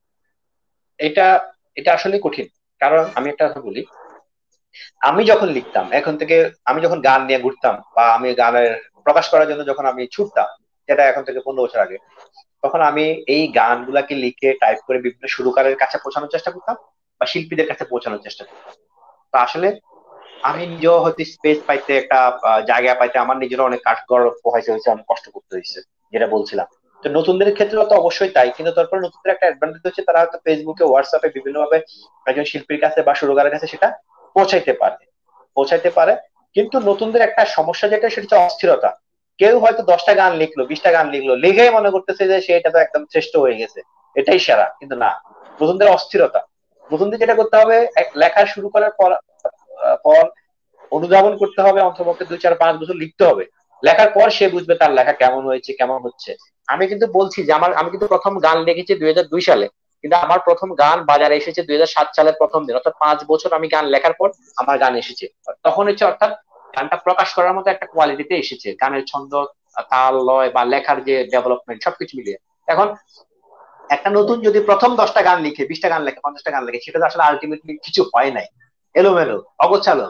এটা এটা আসলে কঠিন। কারণ আমি একটা কথা বলি, আমি যখন লিখতাম, এখন থেকে আমি যখন গান নিয়ে ঘুরতাম, বা আমি গানের প্রকাশ করার জন্য যখন আমি ছুটতাম, যেটা এখন থেকে পনেরো বছর আগে, তখন আমি এই গানগুলাকে লিখে টাইপ করে বিভিন্ন সুরকারের কাছে পৌঁছানোর চেষ্টা করতাম, বা শিল্পীদের কাছে পৌঁছানোর চেষ্টা করতাম। তো আসলে আমি নিজেও হয়তো স্পেস পাইতে, একটা আহ, জায়গা পাইতে আমার নিজেরও অনেক কাঠগড় পোহাইতে হয়েছে, অনেক কষ্ট করতে হয়েছে, যেটা বলছিলাম। তো নতুনদের ক্ষেত্রে তো অবশ্যই তাই, কিন্তু তারপরে নতুনদের একটা অ্যাডভান্টেজ হচ্ছে, তারা হয়তো ফেসবুকে, হোয়াটসঅ্যাপে বিভিন্ন ভাবে একজন শিল্পীর কাছে বা সুরকারের কাছে সেটা পৌঁছাইতে পারে, পৌঁছাইতে পারে। কিন্তু নতুনদের একটা সমস্যা যেটা, সেটা হচ্ছে অস্থিরতা। কেউ হয়তো দশটা গান লিখলো, বিশটা গান লিখলো, লিখেই মনে করতেছে যে সে এটা তো একদম শ্রেষ্ঠ হয়ে গেছে, এটাই সেরা, কিন্তু না। নতুনদের অস্থিরতা, নতুনদের যেটা করতে হবে, এক লেখা শুরু করার পর পর অনুধাবন করতে হবে, অন্ততপক্ষে দুই চার পাঁচ বছর লিখতে হবে। লেখার পর সে বুঝবে তার লেখা কেমন হয়েছে, কেমন হচ্ছে। আমি কিন্তু বলছি যে আমার, আমি কিন্তু প্রথম গান লিখেছি দুই হাজার দুই সালে, কিন্তু আমার প্রথম গান বাজারে এসেছে দুই হাজার সাত সালের প্রথম দিন, অর্থাৎ পাঁচ বছর আমি গান লেখার পর আমার গান এসেছে। তখন হচ্ছে, অর্থাৎ গানটা প্রকাশ করার মতো একটা কোয়ালিটিতে এসেছে, গানের ছন্দ, তাল, লয়, বা লেখার যে ডেভেলপমেন্ট, সবকিছু মিলিয়ে। এখন একটা নতুন যদি প্রথম দশটা গান লিখে, বিশটা গান লেখে, পঞ্চাশটা গান লেখে, সেটা তো আসলে আলটিমেটলি কিছু হয় নাই, এলোমেলো, অগোছালো।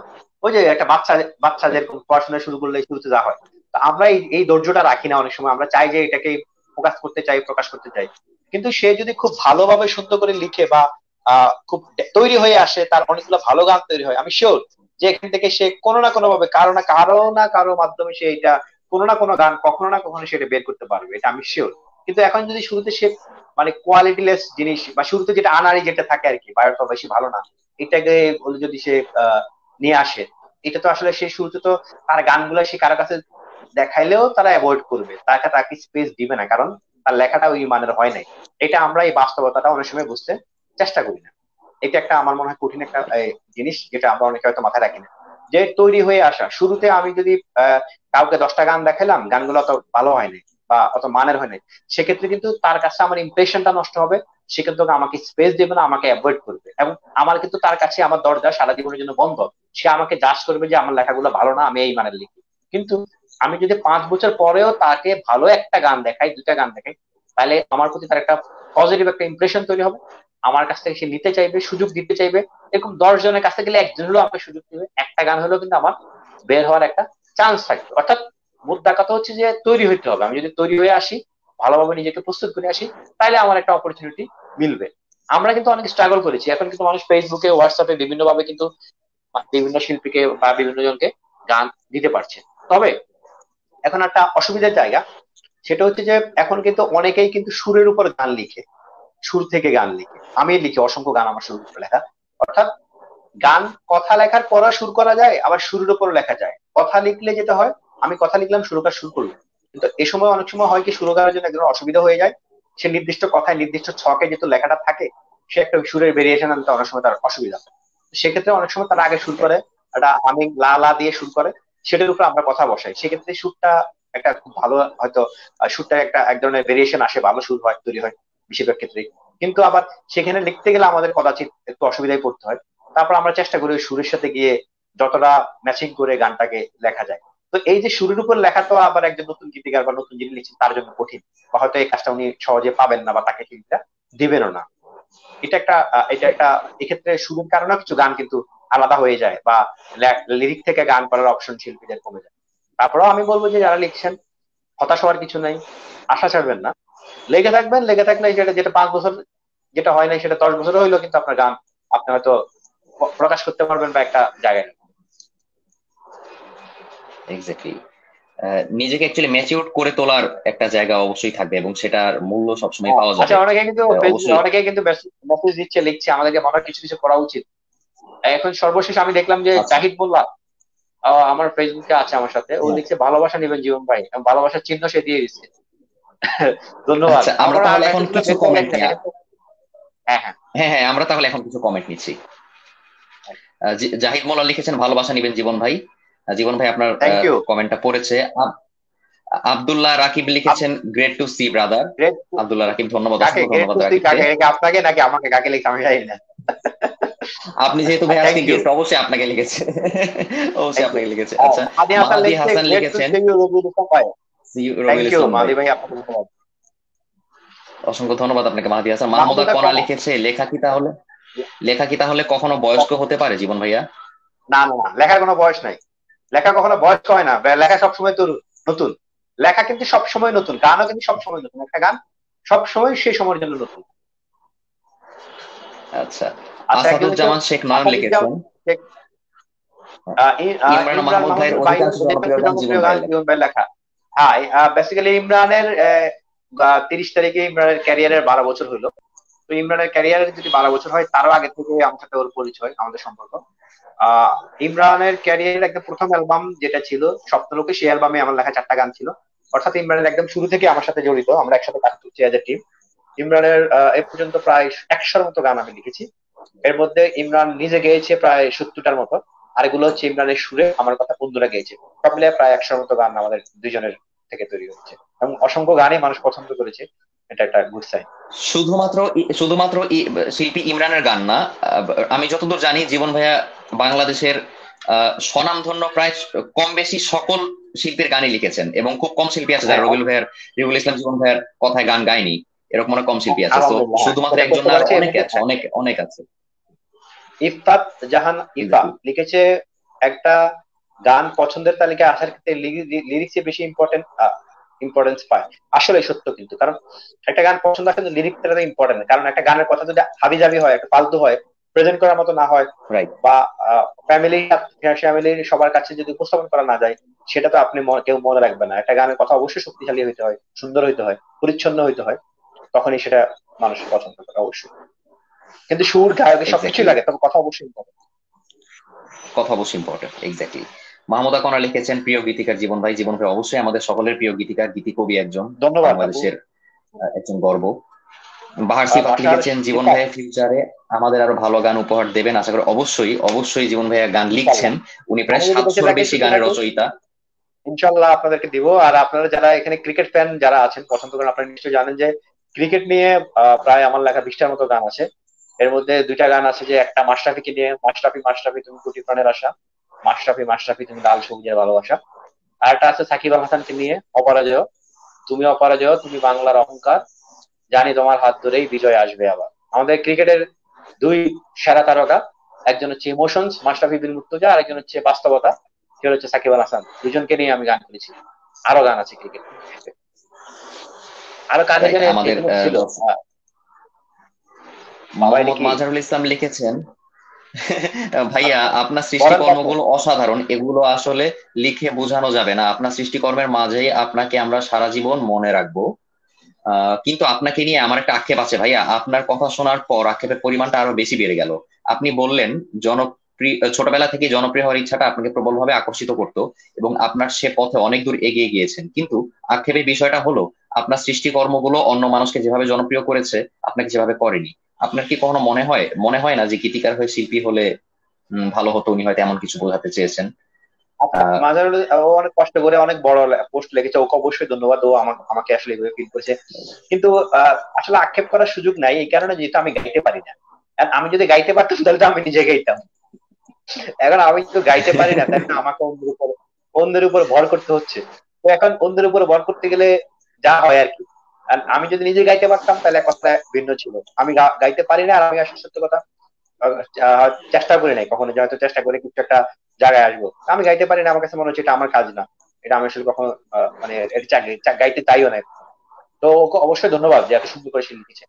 ওই যে একটা বাচ্চা বাচ্চা যেরকম পড়াশোনা শুরু করলে শুরুতে যা হয়, তো আমরা এই এই ধৈর্যটা রাখি না অনেক সময়, আমরা চাই যে এটাকে প্রকাশ করতে চাই, প্রকাশ করতে চাই। কিন্তু সে যদি খুব ভালোভাবে সুন্দর করে লিখে বা আহ খুব তৈরি হয়ে আসে, তার অনেকগুলো ভালো গান তৈরি হয়, আমি শিওর যে এখান থেকে সে কোনো না কোনো ভাবে কারো না কারো না কারো মাধ্যমে সে এটা কোনো না কোনো গান কখনো না কখনো সেটা বের করতে পারবে, এটা আমি শিওর। কিন্তু এখন যদি শুরুতে সে মানে কোয়ালিটিলেস জিনিস বা শুরুতে যেটা আনাড়ি যেটা থাকে আর কি, বায়োটা বেশি ভালো না, এটাকে বলে যদি সে আহ নিয়ে আসে, এটা তো আসলে সে শুরুতে তো তার গানগুলো সে কারো কাছে দেখাইলেও তারা অ্যাভয়েড করবে, তাকে তাকে স্পেস দিবে না, কারণ তার লেখাটা ওই মানের হয় নাই। এটা আমরা এই বাস্তবতাটা অনেক সময় বুঝতে চেষ্টা করি না। এটা একটা আমার মনে হয় কঠিন একটা এই, জিনিস যেটা আমরা অনেকে হয়তো মাথায় রাখি না, যে তৈরি হয়ে আসা শুরুতে আমি যদি আহ, কাউকে দশটা গান দেখালাম, গানগুলো অত ভালো হয়নি বা অত মানের হয়নি, সেক্ষেত্রে কিন্তু তার কাছে আমার ইমপ্রেশনটা নষ্ট হবে, সে কিন্তু আমাকে স্পেস দেবে না, আমাকে অ্যাভয়েড করবে, এবং আমার কিন্তু তার কাছে আমার দরজা সারা জীবনের জন্য বন্ধ। সে আমাকে জাজ করবে যে আমার লেখাগুলো ভালো না, আমি এই মানের লিখি। কিন্তু আমি যদি পাঁচ বছর পরেও তাকে ভালো একটা গান দেখাই, দুটা গান দেখাই, তাহলে আমার প্রতি তার একটা পজিটিভ একটা ইমপ্রেশন তৈরি হবে, আমার কাছ থেকে সে নিতে চাইবে, সুযোগ দিতে চাইবে। এরকম দশ জনের কাছে গেলে একজন হলেও আমাকে সুযোগ দিবে, একটা গান হলেও কিন্তু আমার বের হওয়ার একটা চান্স থাকবে। অর্থাৎ মুদ্রা কথা হচ্ছে যে তৈরি হইতে হবে, আমি যদি তৈরি হয়ে আসি, ভালোভাবে নিজেকে প্রস্তুত করে আসি, তাহলে আমার একটা অপরচুনিটি মিলবে। আমরা কিন্তু অনেক স্ট্রাগল করেছি, এখন কিন্তু মানুষ ফেসবুকে হোয়াটসঅ্যাপে বিভিন্ন ভাবে কিন্তু বিভিন্ন শিল্পীকে বা বিভিন্ন জনকে গান দিতে পারছে। তবে এখন একটা অসুবিধার জায়গা, সেটা হচ্ছে যে এখন কিন্তু অনেকেই কিন্তু সুরের উপর গান লিখে, সুর থেকে গান লিখে। আমি লিখি অসংখ্য গান আমার সুরের উপর লেখা। অর্থাৎ গান কথা লেখার পরও সুর করা যায়, আবার সুরের উপর লেখা যায়। কথা লিখলে যেটা হয়, আমি কথা লিখলাম, সুরকার সুর করলো, কিন্তু এ সময় অনেক সময় হয় কি, সুরকারের জন্য একজন অসুবিধা হয়ে যায়, সে নির্দিষ্ট কথায় নির্দিষ্ট ছকে যেহেতু লেখাটা থাকে, সে একটা সুরের ভেরিয়েশন আনতে অনেক সময় তার অসুবিধা হয়। সেক্ষেত্রে অনেক সময় তারা আগে সুর করে, একটা আমি লা লা দিয়ে শুরু করে, সেটার উপর আমরা কথা বসাই, সেক্ষেত্রে সুরটা একটা খুব ভালো হয়তো আহ, সুরটা একটা এক ধরনের ভেরিয়েশন আসে, ভালো সুর হয়, তৈরি হয় বেশিরভাগ ক্ষেত্রে। কিন্তু আবার সেখানে লিখতে গেলে আমাদের কদাচিৎ একটু অসুবিধায় পড়তে হয়। তারপর আমরা চেষ্টা করি ওই সুরের সাথে গিয়ে যতটা ম্যাচিং করে গানটাকে লেখা যায়। তো এই যে সুরের উপর লেখা, তো আবার একজন নতুন গীতিকার বা নতুন যিনি লিখছেন তার জন্য কঠিন, বা হয়তো এই কাজটা উনি সহজে পাবেন না, বা তাকে ঠিকটা দিবেনও না। এটা একটা আহ, এটা একটা এক্ষেত্রে সুরের কারণে কিছু গান কিন্তু আলাদা হয়ে যায়, বা লিরিক থেকে গান করার অপশন শিল্পীদের কমে যায়। তারপরেও আমি বলবো যে যারা লিখছেন, হতাশ হওয়ার কিছু নাই, আশা ছাড়বেন না, লেগে থাকবেন। লেগে থাকলে যেটা যেটা পাঁচ বছর যেটা হয় নাই, সেটা দশ বছর হইলো কিন্তু আপনার গান আপনি হয়তো প- প্রকাশ করতে পারবেন বা একটা জায়গায়। এক্স্যাক্টলি। নিজেকে অ্যাকচুয়ালি ম্যাচিউর করে তোলার একটা জায়গা অবশ্যই থাকবে, এবং সেটার মূল্য সবসময় হ্যাঁ, পাওয়া আচ্ছা, যাবে। অনেকে কিন্তু আহ, ফেসবুক- অবশ্যই। অনেকে কিন্তু মেসেজ দিচ্ছে, লিখছে, আমাদেরকে মনে হয় কিছু কিছু করা উচিত। এখন সর্বশেষ আমি দেখলাম যে আচ্ছা। জাহিদ মোল্লা আহ, আমার ফেসবুকে আছে আমার সাথে, ও হ্যাঁ। লিখছে ভালোবাসা নেবেন জীবন ভাই, এবং ভালোবাসার চিহ্ন সে দিয়ে দিচ্ছে। ধন্যবাদ। আচ্ছা, আমার আমরা মনে হয় আর তাহলে এখন মেসেজ গুলো কিছু বের করে কমেন্ট রাখি না, নিয়ে, এটা কিন্তু- হ্যাঁ, হ্যাঁ, হ্যাঁ হ্যাঁ, আমরা তাহলে এখন কিছু কমেন্ট নিচ্ছি। আহ, জি- জাহিদ মোল্লা লিখেছেন ভালোবাসা নিবেন জীবন ভাই। আহ, জীবন ভাই আপনার থ্যাংক ইউ। কমেন্টটা পড়েছে। আব- আব্দুল্লাহ রাকিব লিখেছেন great to see brother. Great. Abdullah Rakib, ধন্যবাদ, কাকে অসংখ্য গ্রেট ধন্যবাদ টু সি, রাকিবকে। কাকে কাকে, আপনাকে নাকি আমাকে, কাকে লিখে আমি জানি না। আপনি যেহেতু ভাই আজকে থ্যাংক ইউ, গেস্ট, অবশ্যই আপনাকে লিখেছে। অবশ্যই থ্যাংক ইউ। আপনাকে লিখেছে। আচ্ছা। মাদি হাসান মাহাদি লিখছে হাসান গ্রেট টু লিখেছেন সি ইউ রবিউল ইসলাম ভাই। See thank Rabiul you Islam ভাই। মাদি ভাই, আপনাকে ধন্যবাদ। অসংখ্য ধন্যবাদ আপনাকে মাহাদি হাসান। মাহমুদা মাহমুদা কণা কণা। লিখেছে লেখা কি তাহলে লেখা কি তাহলে কখনো বয়স্ক হতে পারে জীবন ভাইয়া? না না না, লেখার কোনো বয়স নাই। লেখা কখনো বয়স্ক হয় না, বে- লেখা সবসময় তরুণ, নতুন। লেখা কিন্তু সবসময় নতুন, গানও কিন্তু সবসময় নতুন, একটা গান সবসময় সেই সময়ের জন্য নতুন। আচ্ছা। আচ্ছা, একজন হচ্ছে আসাদুজ্জামান শেখ নয়ন আসাদুজ্জামান লিখেছেন শেখ, আহ, ই- আহ, ইমরান ইমরান মাহমুদ ভাইয়ের মাহমুদ ভাই অধিকাংশ জনপ্রিয় অধিকাংশ গান জীবন জনপ্রিয় গান ভাইয়ের লেখা। জীবন ভাইয়ের লেখা। হ্যাঁ, বেসিক্যালি ইমরানের তিরিশ তারিখে ইমরানের ক্যারিয়ারের বারো বছর হলো। তো ইমরানের ক্যারিয়ারের যদি বারো বছর হয়, তারও আগে থেকে আমার সাথে ওর পরিচয়, আমাদের সম্পর্ক। আহ ইমরানের ক্যারিয়ারের একদম প্রথম অ্যালবাম যেটা ছিল সপ্তলোকে, সেই অ্যালবামে আমার লেখা চারটা গান ছিল। অর্থাৎ ইমরানের একদম শুরু থেকে আমার সাথে জড়িত, আমরা একসাথে কাজ করছি এজ এ টিম। ইমরানের আহ, এ পর্যন্ত প্রায় একশোর মতো গান আমি লিখেছি। এর মধ্যে ইমরান নিজে গেয়েছে প্রায় সত্তরটার মতো, আর এগুলো হচ্ছে ইমরানের সুরে আমার কথা বন্ধুরা গেয়েছে। সব মিলিয়ে প্রায় একশোর মতো গান আমাদের দুজনের থেকে তৈরি হয়েছে, এবং অসংখ্য গানই মানুষ পছন্দ করেছে। এটা একটা গুড সাইন। শুধুমাত্র ই- শুধুমাত্র ই- শিল্পী ইমরানের গান না, আহ, আমি যতদূর জানি জীবন ভাইয়া বাংলাদেশের আহ, স্বনামধন্য প্রায় কম বেশি সকল শিল্পীর গানই লিখেছেন, এবং খুব কম শিল্পী আছে যারা হ্যাঁ, রবিউল ভাইয়ের রবিউল ইসলাম জীবন ভাইয়ের কথায় গান গায়নি। এরকম অনেক কম শিল্পী আছে। তো আলহামদুলিল্লাহ, হ্যাঁ, শুধুমাত্র সেটা একজন করতে না, আরো পারছে। অনেকে আছে, অনেক অনেক আছে। ইফাত জাহান ইফা এক্স্যাক্টলি। লিখেছে একটা গান পছন্দের তালিকায় আসার ক্ষেত্রে লিরিক্স বেশি ইম্পর্টেন্ট ইম্পর্টেন্স পায়। আসলে সত্য কিন্তু, কারণ একটা গান পছন্দ আসলে লিরিক্সটা ইম্পর্টেন্ট, কারণ একটা গানের কথা যদি হাবি জাবি হয়, একটা ফালতু হয়, প্রেজেন্ট করার মতো না হয়, রাইট। বা ফ্যামিলি ফ্যামিলির সবার কাছে যদি উপস্থাপন করা না যায়, সেটা তো আপনি ম- কেউ মনে রাখবে না। একটা গানের কথা অবশ্যই শক্তিশালী হইতে হয়, সুন্দর হইতে হয়, পরিচ্ছন্ন হইতে হয়, তখনই সেটা মানুষের পছন্দ করে অবশ্যই। কিন্তু সুর গায়ক সবকিছুই এক্স্যাক্টলি, লাগে, তবে কথা অবশ্যই important। কথা অবশ্যই ইম্পর্টেন্ট। এক্স্যাক্টলি। মাহমুদা কনা লিখেছেন, প্রিয় গীতিকার জীবন ভাই। জীবন ভাই অবশ্যই আমাদের সকলের প্রিয় গীতিকার, গীতি কবি একজন, ধন্যবাদ আপু। বাংলাদেশের আহ, একজন গর্ব। বাহার আহ, সিফাত ভাষার লিখেছেন, জীবন শিক্ষক। ভাইয়ের ফিউচারে আমাদের আরো ভালো গান উপহার দেবেন আশা করি। অবশ্যই অবশ্যই জীবন ভাইয়া গান লিখছেন, ইনশাল্লাহ, উনি প্রায় আমি যদি বেঁচে সাতশোর থাকি বেশি সুস্থ গানের থাকি, রচয়িতা। ইনশাল্লাহ আপনাদেরকে দিব। আর আপনারা যারা এখানে ক্রিকেট ফ্যান যারা আছেন, পছন্দ করেন, আপনারা নিশ্চয়ই জানেন যে ক্রিকেট নিয়ে আহ, প্রায় আমার লেখা বিশটার মতো গান আছে। এর মধ্যে দুইটা গান আছে, যে একটা মাশরাফিকে নিয়ে, মাশরাফি মাশরাফি তুমি কোটি প্রাণের আশা, মাশরাফি মাশরাফি তুমি লাল সবুজের ভালোবাসা। আর একটা আছে সাকিব আল হাসানকে নিয়ে, অপরাজয়, তুমি অপরাজয় তুমি বাংলার অহংকার, জানি তোমার হাত ধরেই বিজয় আসবে আবার। আমাদের ক্রিকেটের দুই সেরা তারকা, একজন হচ্ছে ইমোশনস মাশরাফি বিন মুর্তজা, আর একজন হচ্ছে বাস্তবতা, সে হচ্ছে সাকিব আল হাসান। দুজনকে নিয়ে আমি গান করেছি। আরো গান আছে ক্রিকেট, আরো কাদের রাইট। জানি আমাদের এখানে আহ, ছিল। দর্শক আহ, বাবা এটা মোহাম্মদ কি মাজহারুল ইসলাম লিখেছেন, ভাইয়া আচ্ছা, আপনার বলেন তো আপু। সৃষ্টিকর্মগুলো অসাধারণ, এগুলো আসলে লিখে বোঝানো যাবে না। আপনার সৃষ্টিকর্মের মাঝেই আপনাকে আমরা সারা জীবন মনে রাখবো। আহ কিন্তু আপনাকে নিয়ে আমার একটা আক্ষেপ আছে ভাইয়া। আপনার কথা শোনার পর আক্ষেপের পরিমাণটা আরো বেশি বেড়ে গেল। আপনি বললেন জনপ্রিয়, ছোটবেলা থেকে জনপ্রিয় হওয়ার ইচ্ছাটা আপনাকে প্রবলভাবে আকর্ষিত করতো এবং আপনার সে পথে অনেক দূর এগিয়ে গিয়েছেন। কিন্তু আক্ষেপের বিষয়টা হলো, আপনার সৃষ্টিকর্মগুলো অন্য মানুষকে যেভাবে জনপ্রিয় করেছে আপনাকে সেভাবে করেনি। আপনার কি কখনো মনে হয় মনে হয় না যে গীতিকার হয়ে শিল্পী হলে উম, ভালো হতো? উনি হয়তো এমন কিছু বোঝাতে চেয়েছেন। আচ্ছা, আহ মাঝারুল ও অনেক কষ্ট করে অনেক বড় পোস্ট লিখেছে, ওকে অবশ্যই ধন্যবাদ। ও আমাকে আমাকে আসলে এভাবে ফিল করেছে। কিন্তু আহ, আসলে আক্ষেপ করার সুযোগ নাই, এই কারণে যেহেতু আমি গাইতে পারি না। আর আমি যদি গাইতে পারতাম তাহলে তো আমি নিজে গাইতাম। এখন আমি তো গাইতে পারি না, তাই না, আমাকে অন্যের উপর অন্যের উপর ভর করতে হচ্ছে। তো এখন অন্যের উপর ভর করতে গেলে যা হয় আর কি। আর আমি যদি নিজে গাইতে পারতাম তাহলে কথা ভিন্ন ছিল। আমি গা- গাইতে পারি না, আর আমি আসলে সত্য কথা আহ, চেষ্টা করি নাই কখনো, যে হয়তো চেষ্টা করে কিছু একটা জায়গায় আসবো। আমি গাইতে পারি না, আমার কাছে মনে হচ্ছে এটা আমার কাজ না, এটা আমি আসলে কখনো আহ, মানে এটা চাকরি চা- গাইতে চাইও না। তো ওকে অবশ্যই ধন্যবাদ যে এত সুন্দর করে সে লিখেছে।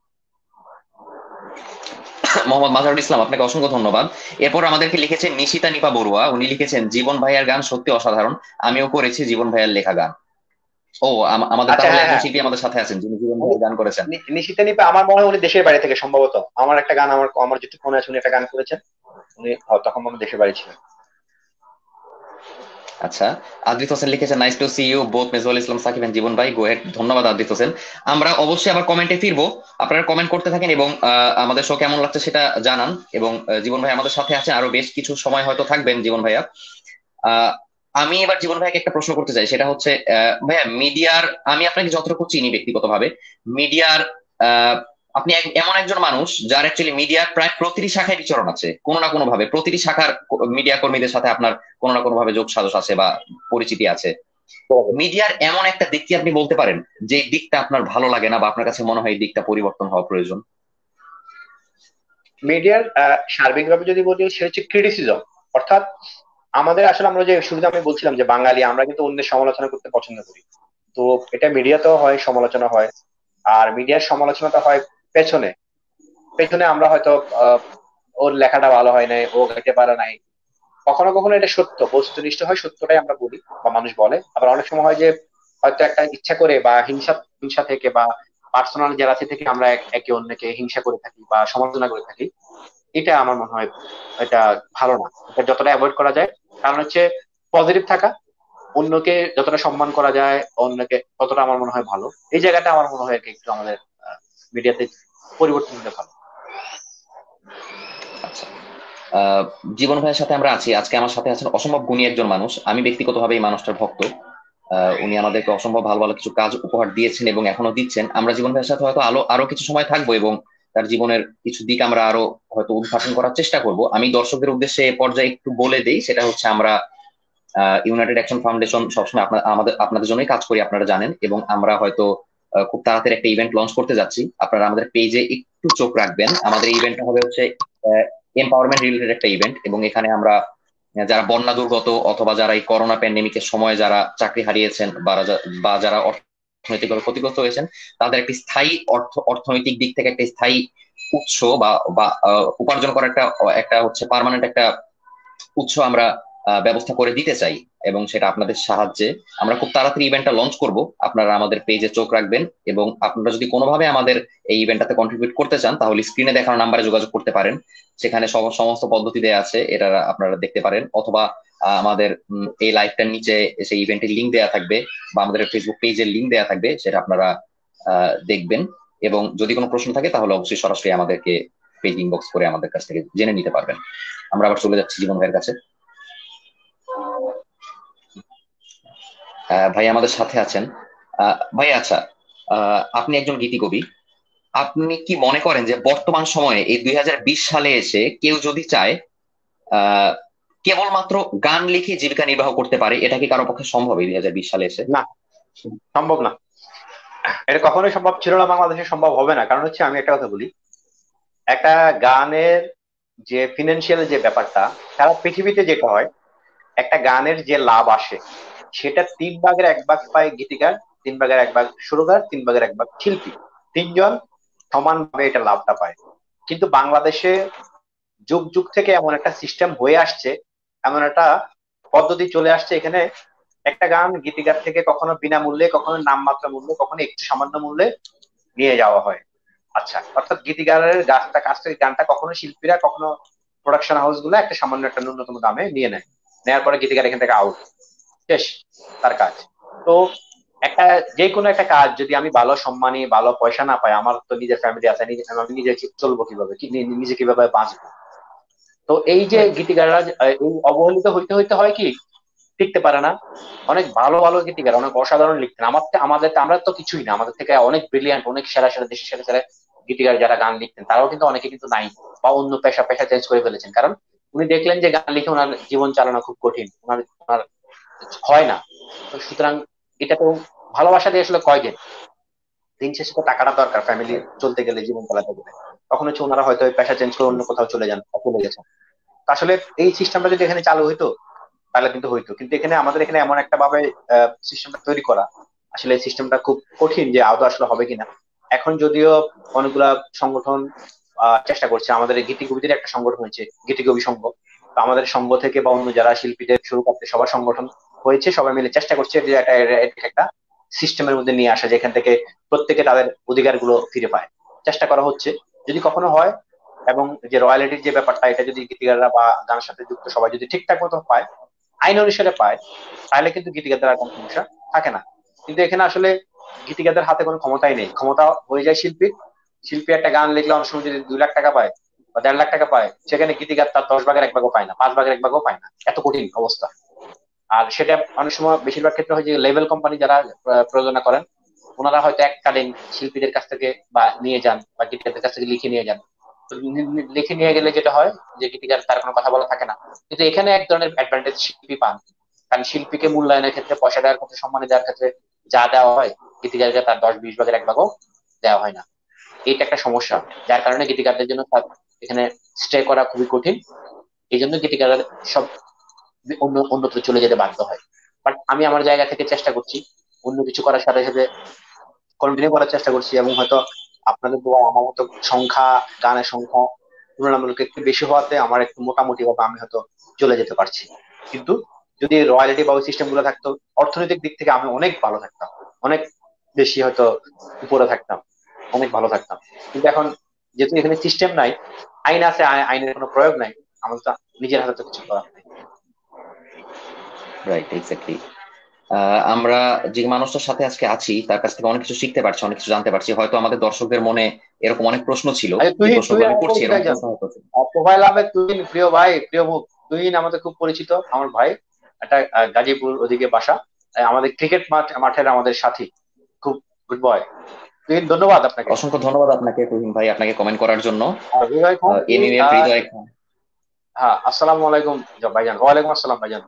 মোহাম্মদ মাজহারুল ইসলাম, আপনাকে অসংখ্য ধন্যবাদ। এরপর আমাদেরকে লিখেছেন নিশিতা নিপা বড়ুয়া। উনি লিখেছেন, জীবন ভাইয়ার গান সত্যি অসাধারণ, আমিও করেছি জীবন ভাইয়ার লেখা গান। ও আম- আমাদের আচ্ছা, তাহলে হ্যাঁ একজন হ্যাঁ, শিল্পী আমাদের সাথে আছেন যিনি জীবন উনি ভাইয়ার গান করেছেন। নি- নিশিতা নিপা, আমার মনে হয় উনি দেশের বাড়ি থেকে সম্ভবত আমার একটা গান, আমার আমার যেটুকু মনে আছে উনি একটা গান করেছেন। উনি হ- তখন মনে হয় দেশের বাড়ি ছিলেন। আচ্ছা। আদ্রিত হোসেন লিখেছেন, nice to see you both Mejbahul Islam Sakib and Jibon ভাই, গো হেড। ধন্যবাদ আদ্রিত হোসেন। আমরা অবশ্যই আবার কমেন্টে ফিরবো, আপনারা কমেন্ট করতে থাকেন এবং আহ, আমাদের শো কেমন লাগছে সেটা জানান। এবং আহ, জীবন ভাই আমাদের সাথে আছে, আরো বেশ কিছু সময় হয়তো থাকবেন জীবন ভাইয়া। আহ আমি এবার জীবন ভাইকে একটা প্রশ্ন করতে চাই, সেটা হচ্ছে আহ, ভাইয়া মিডিয়ার, আমি আপনাকে যতটুকু চিনি ব্যক্তিগতভাবে, মিডিয়ার আহ, আপনি এক- এমন একজন মানুষ যার অ্যাকচুয়ালি মিডিয়ার প্রায় প্রতিটি শাখায় বিচরণ আছে, কোনো না কোনো ভাবে প্রতিটি শাখার মিডিয়া কর্মীদের সাথে আপনার কোনো না কোনো ভাবে যোগ সাজস আছে বা পরিচিতি আছে। মিডিয়ার এমন একটা দিক কি আপনি বলতে পারেন যে দিকটা আপনার ভালো লাগে না বা আপনার কাছে মনে হয় এই দিকটা পরিবর্তন হওয়া প্রয়োজন? মিডিয়ার সার্বিকভাবে যদি বলি, সে হচ্ছে ক্রিটিসিজম। অর্থাৎ আমাদের আসলে, আমরা যে শুরুতে আমি বলছিলাম যে বাঙালি আমরা কিন্তু অন্যের সমালোচনা করতে পছন্দ করি। তো এটা মিডিয়াতেও হয়, সমালোচনা হয়। আর মিডিয়ার সমালোচনাটা হয় পেছনে পেছনে আমরা হয়তো আহ, ওর লেখাটা ভালো হয় নাই, ও গাইতে পারে নাই। কখনো কখনো এটা সত্য বস্তুনিষ্ঠ হয়, সত্যটাই আমরা বলি বা মানুষ বলে। আবার অনেক সময় হয় যে হয়তো একটা ইচ্ছা করে বা হিংসা হিংসা থেকে বা পার্সোনাল জেলাসি থেকে আমরা এক- একে অন্যকে হিংসা করে থাকি বা সমালোচনা করে থাকি। এটা আমার মনে হয় এটা ভালো না। এটা যতটা অ্যাভয়েড করা যায়, কারণ হচ্ছে পজিটিভ থাকা, অন্যকে যতটা সম্মান করা যায় অন্যকে ততটা আমার মনে হয় ভালো। এই জায়গাটা আমার মনে হয় আর কি একটু আমাদের মিডিয়াতে পরিবর্তন হলে ভালো। আচ্ছা। আহ জীবন ভাইয়ের সাথে আমরা আছি আজকে, আমার সাথে আছেন অসম্ভব গুণী একজন মানুষ, আমি ব্যক্তিগতভাবে এই মানুষটার ভক্ত। আহ, উনি আমাদেরকে অসম্ভব ভালো ভালো কিছু কাজ উপহার দিয়েছেন এবং এখনো দিচ্ছেন। আমরা জীবন ভাইয়ের সাথে হয়তো আলো আরো কিছু সময় থাকবো এবং তার জীবনের কিছু দিক আমরা আরো হয়তো উদ্ঘাটন করার চেষ্টা করব। আমি দর্শকদের উদ্দেশ্যে এ পর্যায়ে একটু বলে দেই, সেটা হচ্ছে আমরা ইউনাইটেড অ্যাকশন ফাউন্ডেশন সবসময় আপনার আমাদের আপনাদের জন্যই কাজ করি, আপনারা জানেন। এবং আমরা হয়তো আহ, খুব তাড়াতাড়ি একটা ইভেন্ট লঞ্চ করতে যাচ্ছি, আপনারা আমাদের পেজে একটু চোখ রাখবেন। আমাদের ইভেন্টটা হবে হচ্ছে এম্পাওয়ারমেন্ট রিলেটেড একটা ইভেন্ট, এবং এখানে আমরা যারা বন্যা দুর্গত অথবা যারা এই করোনা প্যান্ডেমিকের সময় যারা চাকরি হারিয়েছেন বা যা- বা যারা অর্থনৈতিকভাবে ক্ষতিগ্রস্ত হয়েছেন, তাদের একটি স্থায়ী অর্থ অর্থনৈতিক দিক থেকে একটা স্থায়ী উৎস বা বা আহ, উপার্জন করার একটা একটা হচ্ছে পার্মানেন্ট একটা উৎস আমরা আহ, ব্যবস্থা করে দিতে চাই। এবং সেটা আপনাদের সাহায্যে আমরা খুব তাড়াতাড়ি ইভেন্টটা লঞ্চ করব। আপনারা আমাদের পেজে চোখ রাখবেন, এবং আপনারা যদি কোনোভাবে আমাদের এই ইভেন্টটাতে কন্ট্রিবিউট করতে চান তাহলে স্ক্রিনে দেখানো নাম্বারে যোগাযোগ করতে পারেন। সেখানে সব সমস্ত পদ্ধতি দেওয়া আছে, এটা আপনারা দেখতে পারেন। অথবা আহ, আমাদের উম, এই লাইভটার নিচে সেই ইভেন্টের লিঙ্ক দেওয়া থাকবে, বা আমাদের ফেসবুক পেজের লিঙ্ক দেওয়া থাকবে, সেটা আপনারা আহ, দেখবেন। এবং যদি কোনো প্রশ্ন থাকে তাহলে অবশ্যই সরাসরি আমাদেরকে পেজ ইনবক্স করে আমাদের কাছ থেকে জেনে নিতে পারবেন। আমরা আবার চলে যাচ্ছি জীবন ভাইয়ের কাছে। আহ, ভাই আমাদের সাথে আছেন। আহ, ভাই আচ্ছা, আহ, আপনি একজন গীতিকবি। আপনি কি মনে করেন যে বর্তমান সময়ে এই দুই হাজার বিশ সালে এসে কেউ যদি চায় আহ কেবলমাত্র গান লিখে জীবিকা নির্বাহ করতে পারে, এটা কি কারো পক্ষে সম্ভব এই দুই হাজার বিশ সালে এসে? না, সম্ভব না। এটা কখনোই সম্ভব ছিল না, বাংলাদেশে সম্ভব হবে না। কারণ হচ্ছে আমি একটা কথা বলি, একটা গানের যে ফিনান্সিয়াল যে ব্যাপারটা, সারা পৃথিবীতে যেটা হয়, একটা গানের যে লাভ আসে সেটা তিন ভাগের এক ভাগ পায় গীতিকার, তিন ভাগের এক ভাগ সুরকার, তিন ভাগের এক ভাগ শিল্পী। তিনজন সমানভাবে এটা লাভটা পায়। কিন্তু বাংলাদেশে যুগ যুগ থেকে এমন একটা সিস্টেম হয়ে আসছে, এমন একটা পদ্ধতি চলে আসছে এখানে, একটা গান গীতিকার থেকে কখনো বিনামূল্যে, কখনো নামমাত্র মূল্যে, কখনো একটু সামান্য মূল্যে নিয়ে যাওয়া হয়। আচ্ছা, অর্থাৎ গীতিকারের গাছটা কাছ থেকে গানটা কখনো শিল্পীরা, কখনো প্রোডাকশন হাউস গুলো একটা সামান্য একটা ন্যূনতম দামে নিয়ে নেয়। নেওয়ার পরে গীতিকার এখান থেকে আউট, শেষ তার কাজ। তো একটা, যে কোনো একটা কাজ যদি আমি ভালো সম্মানী, ভালো পয়সা না পাই, আমার তো নিজের ফ্যামিলি আছে, নিজে আমি নিজে চলবো কিভাবে, কি নি- নিজে কিভাবে বাঁচবো? তো এই যে রাইট। গীতিকাররা যে, আহ, এই অবহেলিত হইতে হইতে হয় কি, টিকতে পারে না। অনেক ভালো ভালো গীতিকার, অনেক অসাধারণ লিখতেন। আমার থেকে- আমাদের আমরা তো কিছুই না, আমাদের থেকে অনেক ব্রিলিয়ান্ট, অনেক সেরা সেরা, দেশের সেরা সেরা গীতিকার যারা গান লিখতেন, তারাও কিন্তু অনেকে কিন্তু নাই, বা অন্য পেশা পেশা চেঞ্জ করে ফেলেছেন। কারণ উনি দেখলেন যে গান লিখে ওনার জীবন চালানো খুব কঠিন, ওনার ওনার হয় না। তো সুতরাং এটা তো ভালোবাসা দিয়ে আসলে কয়দিন, দিন শেষে তো টাকাটা দরকার ফ্যামিলি চলতে গেলে, জীবন চালাতে গেলে। তখন হচ্ছে ওনারা হয়তো ওই পেশা চেঞ্জ করে অন্য কোথাও চলে যান বা চলে গেছেন। তো আসলে এই সিস্টেমটা যদি এখানে চালু হইতো তাহলে কিন্তু হইতো, কিন্তু এখানে আমাদের এখানে এমন একটা ভাবে সিস্টেমটা তৈরি করা, আসলে এই সিস্টেমটা খুব কঠিন যে আদৌ আসলে হবে কিনা। এখন যদিও অনেকগুলা সংগঠন আহ, চেষ্টা করছে, আমাদের এই গীতিকবিদের একটা সংগঠন হয়েছে, গীতিকবি সংঘ। তো আমাদের সংঘ থেকে বা অন্য যারা শিল্পীদের শুরু করতে সবার সংগঠন হয়েছে, সবাই মিলে চেষ্টা করছে যে একটা একটা একটা সিস্টেমের মধ্যে নিয়ে আসা, যেখান থেকে প্রত্যেকে তাদের অধিকার গুলো ফিরে পায়। চেষ্টা করা হচ্ছে, যদি কখনো হয়। এবং যে রয়্যালিটির যে ব্যাপারটা, এটা যদি গীতিকাররা বা গানের সাথে যুক্ত সবাই যদি ঠিকঠাক মতো পায়, আইন অনুসারে পায়, তাহলে কিন্তু গীতিকারদের আর কোনো সমস্যা থাকে না। কিন্তু এখানে আসলে গীতিকারদের হাতে কোনো ক্ষমতাই নেই, ক্ষমতা হয়ে যায় শিল্পীর। শিল্পী একটা গান লিখলে অনেক সময় যদি দুই লাখ টাকা পায় বা দেড় লাখ টাকা পায়, সেখানে গীতিকার তার দশ ভাগের এক ভাগও পায় না, পাঁচ ভাগের এক ভাগও পায় না, এত কঠিন অবস্থা। আর সেটা অনেক সময়, বেশিরভাগ ক্ষেত্রে হয় যে লেভেল কোম্পানি যারা আহ, প্রযোজনা করেন, ওনারা হয়তো এককালীন শিল্পীদের কাছ থেকে বা নিয়ে যান, বা গীতিকারদের কাছ থেকে লিখে নিয়ে যান। তো নি- নি- লিখে নিয়ে গেলে যেটা হয় যে গীতিকার তার কোনো কথা বলা থাকে না। কিন্তু এখানে এক ধরনের অ্যাডভান্টেজ শিল্পী পান, কারণ শিল্পীকে মূল্যায়নের ক্ষেত্রে, পয়সা দেওয়ার ক্ষেত্রে, সম্মান দেওয়ার ক্ষেত্রে যা দেওয়া হয়, গীতিকারকে তার দশ বিশ ভাগের এক ভাগও দেওয়া হয় না। এইটা একটা সমস্যা, যার কারণে গীতিকারদের জন্য তার এখানে স্টে করা খুবই কঠিন। এই জন্য গীতিকার সব অন্য অন্যত্র চলে যেতে বাধ্য হয়। বাট আমি আমার জায়গা থেকে চেষ্টা করছি অন্য কিছু করার সাথে সাথে কন্টিনিউ করার চেষ্টা করছি, এবং হয়তো আপনাদের দোয়া আমার হয়তো সংখ্যা, গানের সংখ্যা তুলনামূলক একটু বেশি হওয়াতে আমার একটু মোটামুটি ভাবে আমি হয়তো চলে যেতে পারছি। কিন্তু যদি রয়্যালিটি বা ওই সিস্টেম গুলো থাকতো, অর্থনৈতিক দিক থেকে আমি অনেক ভালো থাকতাম, অনেক বেশি হয়তো উপরে থাকতাম, অনেক ভালো থাকতাম। কিন্তু এখন যেহেতু এখানে সিস্টেম নাই, আইন আছে, আই- আইনের কোনো প্রয়োগ নাই, আমার তো নিজের হাতে তো কিছু করার নাই। Right, exactly. আমরা যে মানুষটার সাথে আজকে আছি তার কাছ থেকে অনেক কিছু শিখতে পারছি, অনেক কিছু জানতে পারছি। হয়তো আমাদের দর্শকদের মনে এরকম অনেক প্রশ্ন ছিল, আচ্ছা, যে তুহিন, প্রশ্নগুলো তুহিন আমি আমার করছি পরিচিত এরকম একজন, প্রশ্ন হয়তো ছিল। প্রোফাইল আহমেদ তুহিন, প্রিয় ভাই, প্রিয় মুখ। তুহিন আমাদের খুব পরিচিত, আমার ভাই, একটা আহ, গাজীপুর ওদিকে বাসা, আহ, আমাদের ক্রিকেট মাঠ মাঠের আমাদের সাথী, খুব গুড বয়। তুহিন, ধন্যবাদ আপনাকে। অসংখ্য ধন্যবাদ আপনাকে তুহিন ভাই, আপনাকে কমেন্ট করার জন্য। আর হৃদয় খান, তুই এমএমএফ আহ, হৃদয় খান। হ্যাঁ, আসসালামু আলাইকুম ভাইজান। ওয়ালাইকুম আসসালাম ভাইজান।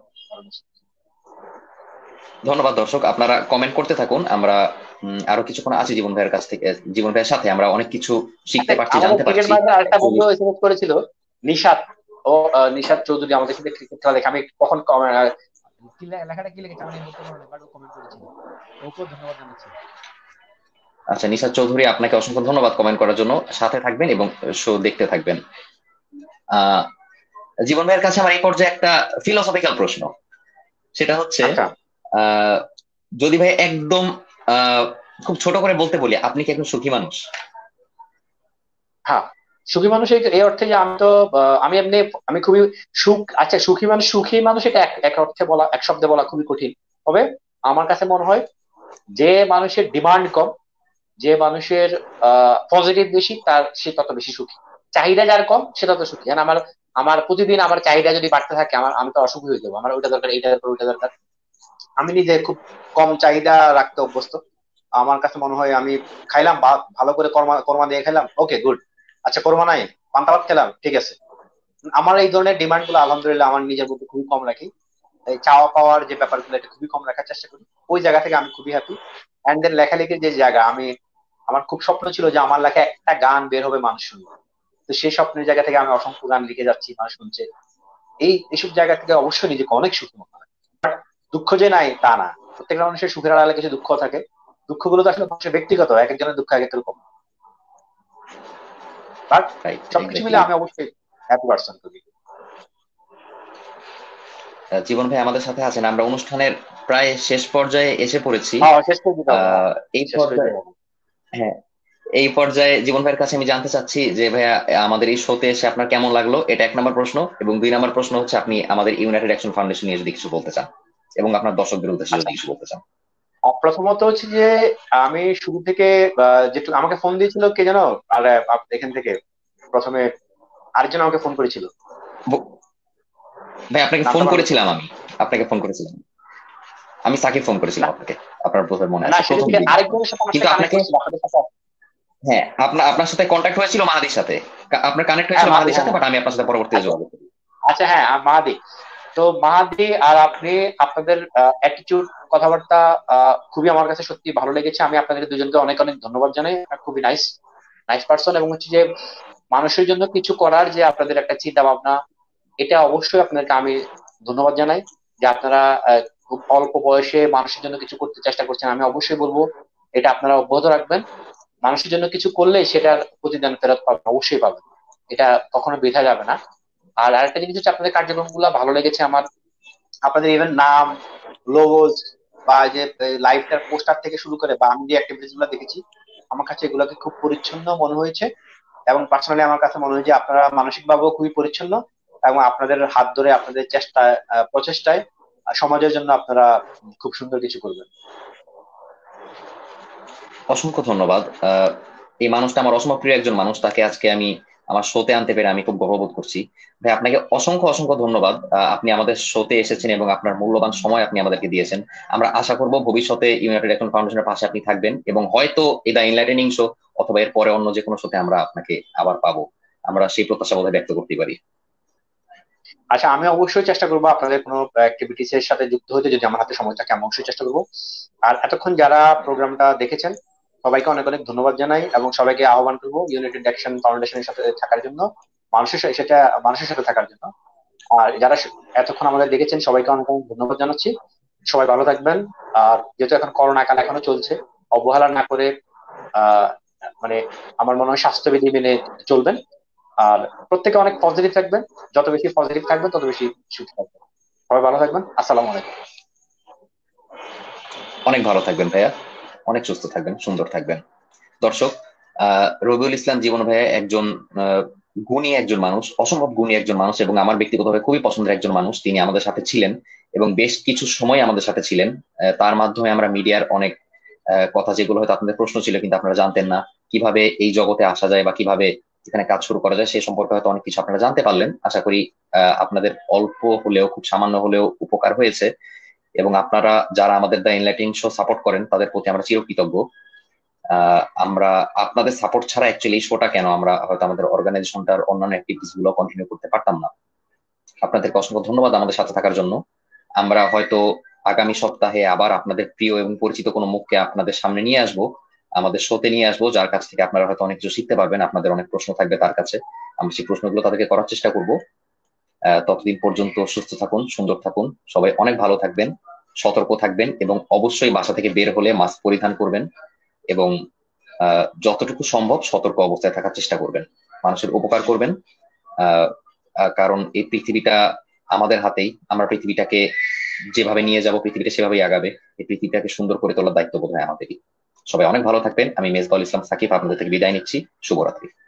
ধন্যবাদ দর্শক, আপনারা কমেন্ট করতে থাকুন। আমরা উম, আরো কিছুক্ষণ আছি জীবন ভাইয়ের কাছ থেকে, জীবন ভাইয়ের সাথে আমরা অনেক কিছু আচ্ছা, শিখতে পারছি, আমাদের জানতে ক্রিকেট পারছি মাঠে আরেকটা বন্ধু অ্যাকচুয়ালি। এসএমএস করেছিল, নিশাত। ও আহ, নিশাত চৌধুরী আমাদের সাথে ক্রিকেট খেলা দেখে, আমি কখন কম- আহ, কি লে- লেখাটা কি লিখেছে আমার এই মুহূর্তে মনে নেই, বাট ও কমেন্ট করেছিল। ওকেও ধন্যবাদ জানাচ্ছি। আচ্ছা, নিশাত চৌধুরী, আপনাকে অসংখ্য ধন্যবাদ কমেন্ট করার জন্য। সাথে থাকবেন এবং শো দেখতে থাকবেন। আহ জীবন ভাইয়ের কাছে আমার এই পর্যায়ে একটা ফিলোসফিক্যাল প্রশ্ন, সেটা হচ্ছে আচ্ছা। আহ যদি ভাই একদম আহ খুব ছোট করে বলতে বলি, আপনি কি একজন সুখী মানুষ? হ্যাঁ, সুখী মানুষ এই এই অর্থে যে আমি তো আহ, আমি এমনি আমি খুবই সুখ, আচ্ছা সুখী মানুষ, সুখী মানুষ এটা এক এক অর্থে বলা, এক শব্দে বলা খুবই কঠিন। তবে আমার কাছে মনে হয় যে মানুষের ডিমান্ড কম, যে মানুষের আহ পজিটিভ বেশি, তার সে তত বেশি সুখী। চাহিদা যার কম সে তত সুখী। আর আমার আমার প্রতিদিন আমার চাহিদা যদি বাড়তে থাকে, আমার আমি তো অসুখী হয়ে যাবো। আমার ওইটা দরকার, এইটা দরকার, ওইটা দরকার। আমি নিজে খুব কম চাহিদা রাখতে অভ্যস্ত। আমার কাছে মনে হয় আমি খাইলাম ভাত, ভালো করে কর্মা কর্মা দিয়ে খাইলাম, ওকে গুড। আচ্ছা কর্মা নাই, পান্তা ভাত খেলাম, ঠিক আছে। আমার এই ধরনের ডিমান্ড গুলো আলহামদুলিল্লাহ আমার নিজের মধ্যে খুবই কম রাখি। এই চাওয়া পাওয়ার যে ব্যাপারগুলো এটা খুবই কম রাখার চেষ্টা করি। ওই জায়গা থেকে আমি খুবই হ্যাপি। অ্যান্ড দেন লেখালেখির যে জায়গা, আমি আমার খুব স্বপ্ন ছিল যে আমার লেখা একটা গান বের হবে, মানুষ শুনবে। তো সেই স্বপ্নের জায়গা থেকে আমি অসংখ্য গান লিখে যাচ্ছি, মানুষ শুনছে। এই এইসব জায়গা থেকে অবশ্যই নিজেকে অনেক সুখী মনে হয়। দুঃখ যে নাই তা না, প্রত্যেকটা মানুষের সুখের আড়ালে কিছু দুঃখ থাকে। দুঃখগুলো তো আসলে মানুষের ব্যক্তিগত, এক একজনের দুঃখ এক এক রকম। বাট রাইট, সবকিছু মিলে এক্স্যাক্টলি। আমি অবশ্যই হ্যাপি পার্সন করি। জীবন ভাই আমাদের সাথে আছেন, আমরা অনুষ্ঠানের প্রায় শেষ পর্যায়ে এসে পড়েছি। হ্যাঁ, শেষ করে দিতে হবে, হ্যাঁ। আহ এই শেষ করে পর্যায়ে, দিতে হবে। হ্যাঁ, এই পর্যায়ে জীবন ভাইয়ের কাছে আমি জানতে চাচ্ছি যে ভাইয়া, আমাদের এই শোতে এসে আপনার কেমন লাগলো, এটা এক নম্বর প্রশ্ন। এবং দুই নম্বর প্রশ্ন হচ্ছে আপনি আমাদের ইউনাইটেড অ্যাকশন ফাউন্ডেশন নিয়ে যদি কিছু বলতে চান, এবং আপনার দর্শকদের উদ্দেশ্যে আচ্ছা, যদি কিছু বলতে চান। আহ, প্রথমত হচ্ছে যে আমি শুরু থেকে যেটু আমাকে ফোন দিয়েছিল কে জানো, আর আপ- এখান থেকে প্রথমে আরেকজন আমাকে ফোন করেছিল। ব- ভাই আপনাকে নামটা ফোন ভালো করেছিলাম আমি, আপনাকে ফোন করেছিলাম আমি সাকিব ফোন করেছিলাম না, আপনাকে, আপনার বোধহয় মনে না আছে সেটা প্রথম থেকে দিকে। আরেকজনের সাথে আমার কিন্তু সাথে কানেক্ট আপনাকে, করছিল, আপনাদের সাথে। হ্যাঁ, আপনার আপনার সাথে কন্ট্যাক্ট হয়েছিল মাহাদির সাথে। কা- আপনার কানেক্ট হ্যাঁ হয়েছিল মাহাদি, মাহাদির হ্যাঁ সাথে, হ্যাঁ। বাট আমি আপনার সাথে পরবর্তীতে আচ্ছা, যোগাযোগ করি। আচ্ছা, হ্যাঁ আহ, মাহাদি। তো মাহাদি আর আপনি, আপনাদের অ্যাটিটিউড, কথাবার্তা আহ, খুবই আমার কাছে সত্যি ভালো লেগেছে। আমি আপনাদের দুজনকে অনেক অনেক ধন্যবাদ জানাই। আপনারা খুবই নাইস, নাইস পার্সন। এবং হচ্ছে যে মানুষের জন্য কিছু করার যে আপনাদের একটা চিন্তা ভাবনা, এটা অবশ্যই আপনাদেরকে আমি ধন্যবাদ জানাই। যে আপনারা আহ, খুব অল্প বয়সে মানুষের জন্য কিছু করতে চেষ্টা করছেন। আমি অবশ্যই বলবো এটা আপনারা অব্যাহত রাখবেন। মানুষের জন্য কিছু করলে সেটার প্রতিদান ফেরত পাবেন, অবশ্যই পাবেন। এটা কখনো বৃথা যাবে না। আর আরেকটা জিনিস হচ্ছে আপনাদের কার্যক্রম গুলা ভালো লেগেছে আমার। আপনাদের ইভেন নাম, লোগোজ, বা যে লাইভটার পোস্টার থেকে শুরু করে বা আমি যে অ্যাক্টিভিটিস গুলো দেখেছি, আমার কাছে এগুলোকে খুব পরিচ্ছন্ন মনে হয়েছে। এবং পার্সোনালি আমার কাছে মনে হয় যে আপনারা মানসিক ভাবেও খুবই পরিচ্ছন্ন। এবং আপনাদের হাত ধরে, আপনাদের চেষ্টায়, আহ, প্রচেষ্টায় আহ, সমাজের জন্য আপনারা খুব সুন্দর কিছু করবেন। অসংখ্য ধন্যবাদ। আহ, এই মানুষটা আমার অসম্ভব প্রিয় একজন মানুষ, তাকে আজকে আমি আমার শোতে আনতে পেরে আমি খুব গর্ববোধ করছি। ভাই আপনাকে অসংখ্য অসংখ্য ধন্যবাদ। আহ, আপনি আমাদের শোতে এসেছেন এবং আপনার মূল্যবান সময় আপনি আমাদেরকে দিয়েছেন। আমরা আশা করব ভবিষ্যতে ইউনাইটেড অ্যাকশন ফাউন্ডেশনের পাশে আপনি থাকবেন, এবং হয়তো এই দ্য এনলাইটেনিং শো অথবা এর পরে অন্য যে কোনো শোতে আমরা আপনাকে আবার পাবো, আমরা সেই প্রত্যাশা বোধহয় ব্যক্ত করতে পারি। আচ্ছা, আমি অবশ্যই চেষ্টা করবো আপনাদের কোনো অ্যাক্টিভিটিস এর সাথে যুক্ত হতে, যদি আমার হাতে সময় থাকে আমি অবশ্যই চেষ্টা করবো। আর এতক্ষণ যারা প্রোগ্রামটা দেখেছেন সবাইকে অনেক অনেক ধন্যবাদ জানাই, এবং সবাইকে আহ্বান করবো ইউনাইটেড অ্যাকশন ফাউন্ডেশনের সাথে থাকার জন্য, মানুষের সাথে সেটা মানুষের সাথে থাকার জন্য। আর যারা স- এতক্ষণ আমাদের দেখেছেন সবাইকে অনেক অনেক ধন্যবাদ জানাচ্ছি। সবাই ভালো থাকবেন। আর যেহেতু এখন করোনা কাল এখনো চলছে, অবহেলা না করে আহ মানে আমার মনে হয় স্বাস্থ্যবিধি মেনে চলবেন। আর প্রত্যেকে অনেক পজিটিভ থাকবেন। যত বেশি পজিটিভ থাকবেন তত বেশি সুখী থাকবেন। সবাই ভালো থাকবেন, আসসালামু আলাইকুম। অনেক ভালো থাকবেন ভাইয়া, অনেক সুস্থ থাকবেন, সুন্দর থাকবেন। দর্শক, আহ রবিউল ইসলাম জীবন ভাইয়া একজন আহ, গুণী একজন মানুষ, অসম্ভব গুণী একজন মানুষ, এবং আমার ব্যক্তিগতভাবে খুবই পছন্দের একজন মানুষ। তিনি আমাদের সাথে ছিলেন এবং বেশ কিছু সময় আমাদের সাথে ছিলেন। আহ, তার মাধ্যমে আমরা মিডিয়ার অনেক আহ, কথা, যেগুলো হয়তো আপনাদের প্রশ্ন ছিল কিন্তু আপনারা জানতেন না, কিভাবে এই জগতে আসা যায় বা কিভাবে এখানে কাজ শুরু করা যায়, সে সম্পর্কে হয়তো অনেক কিছু আপনারা জানতে পারলেন। আশা করি আহ, আপনাদের অল্প হলেও, খুব সামান্য হলেও উপকার হয়েছে। এবং আপনারা যারা আমাদের দ্য এনলাইটিং শো সাপোর্ট করেন তাদের প্রতি আমরা চিরকৃতজ্ঞ। আহ, আমরা আপনাদের সাপোর্ট ছাড়া অ্যাকচুয়ালি এই শোটা কেন, আমরা হয়তো আমাদের অর্গানাইজেশনটার অন্যান্য অ্যাক্টিভিটিস গুলো কন্টিনিউ করতে পারতাম না। আপনাদেরকে অসংখ্য ধন্যবাদ আমাদের সাথে থাকার জন্য। আমরা হয়তো আগামী সপ্তাহে আবার আপনাদের প্রিয় এবং পরিচিত কোনো মুখকে আপনাদের সামনে নিয়ে আসবো, আমাদের শোতে নিয়ে আসবো, যার কাছ থেকে আপনারা হয়তো অনেক কিছু শিখতে পারবেন। আপনাদের অনেক প্রশ্ন থাকবে তার কাছে, আমরা সেই প্রশ্নগুলো তাদেরকে করার চেষ্টা করব। আহ, ততদিন পর্যন্ত সুস্থ থাকুন, সুন্দর থাকুন, সবাই অনেক ভালো থাকবেন, সতর্ক থাকবেন, এবং অবশ্যই বাসা থেকে বের হলে মাস্ক পরিধান করবেন, এবং আহ, যতটুকু সম্ভব সতর্ক অবস্থায় থাকার চেষ্টা করবেন, মানুষের উপকার করবেন। আহ আহ, কারণ এই পৃথিবীটা আমাদের হাতেই, আমরা পৃথিবীটাকে যেভাবে নিয়ে যাব পৃথিবীটা সেভাবেই আগাবে। এই পৃথিবীটাকে সুন্দর করে তোলার দায়িত্ব বোধ হয় আমাদেরই। সবাই অনেক ভালো থাকবেন। আমি মেজবাউল ইসলাম সাকিব আপনাদের থেকে বিদায় নিচ্ছি। শুভরাত্রি।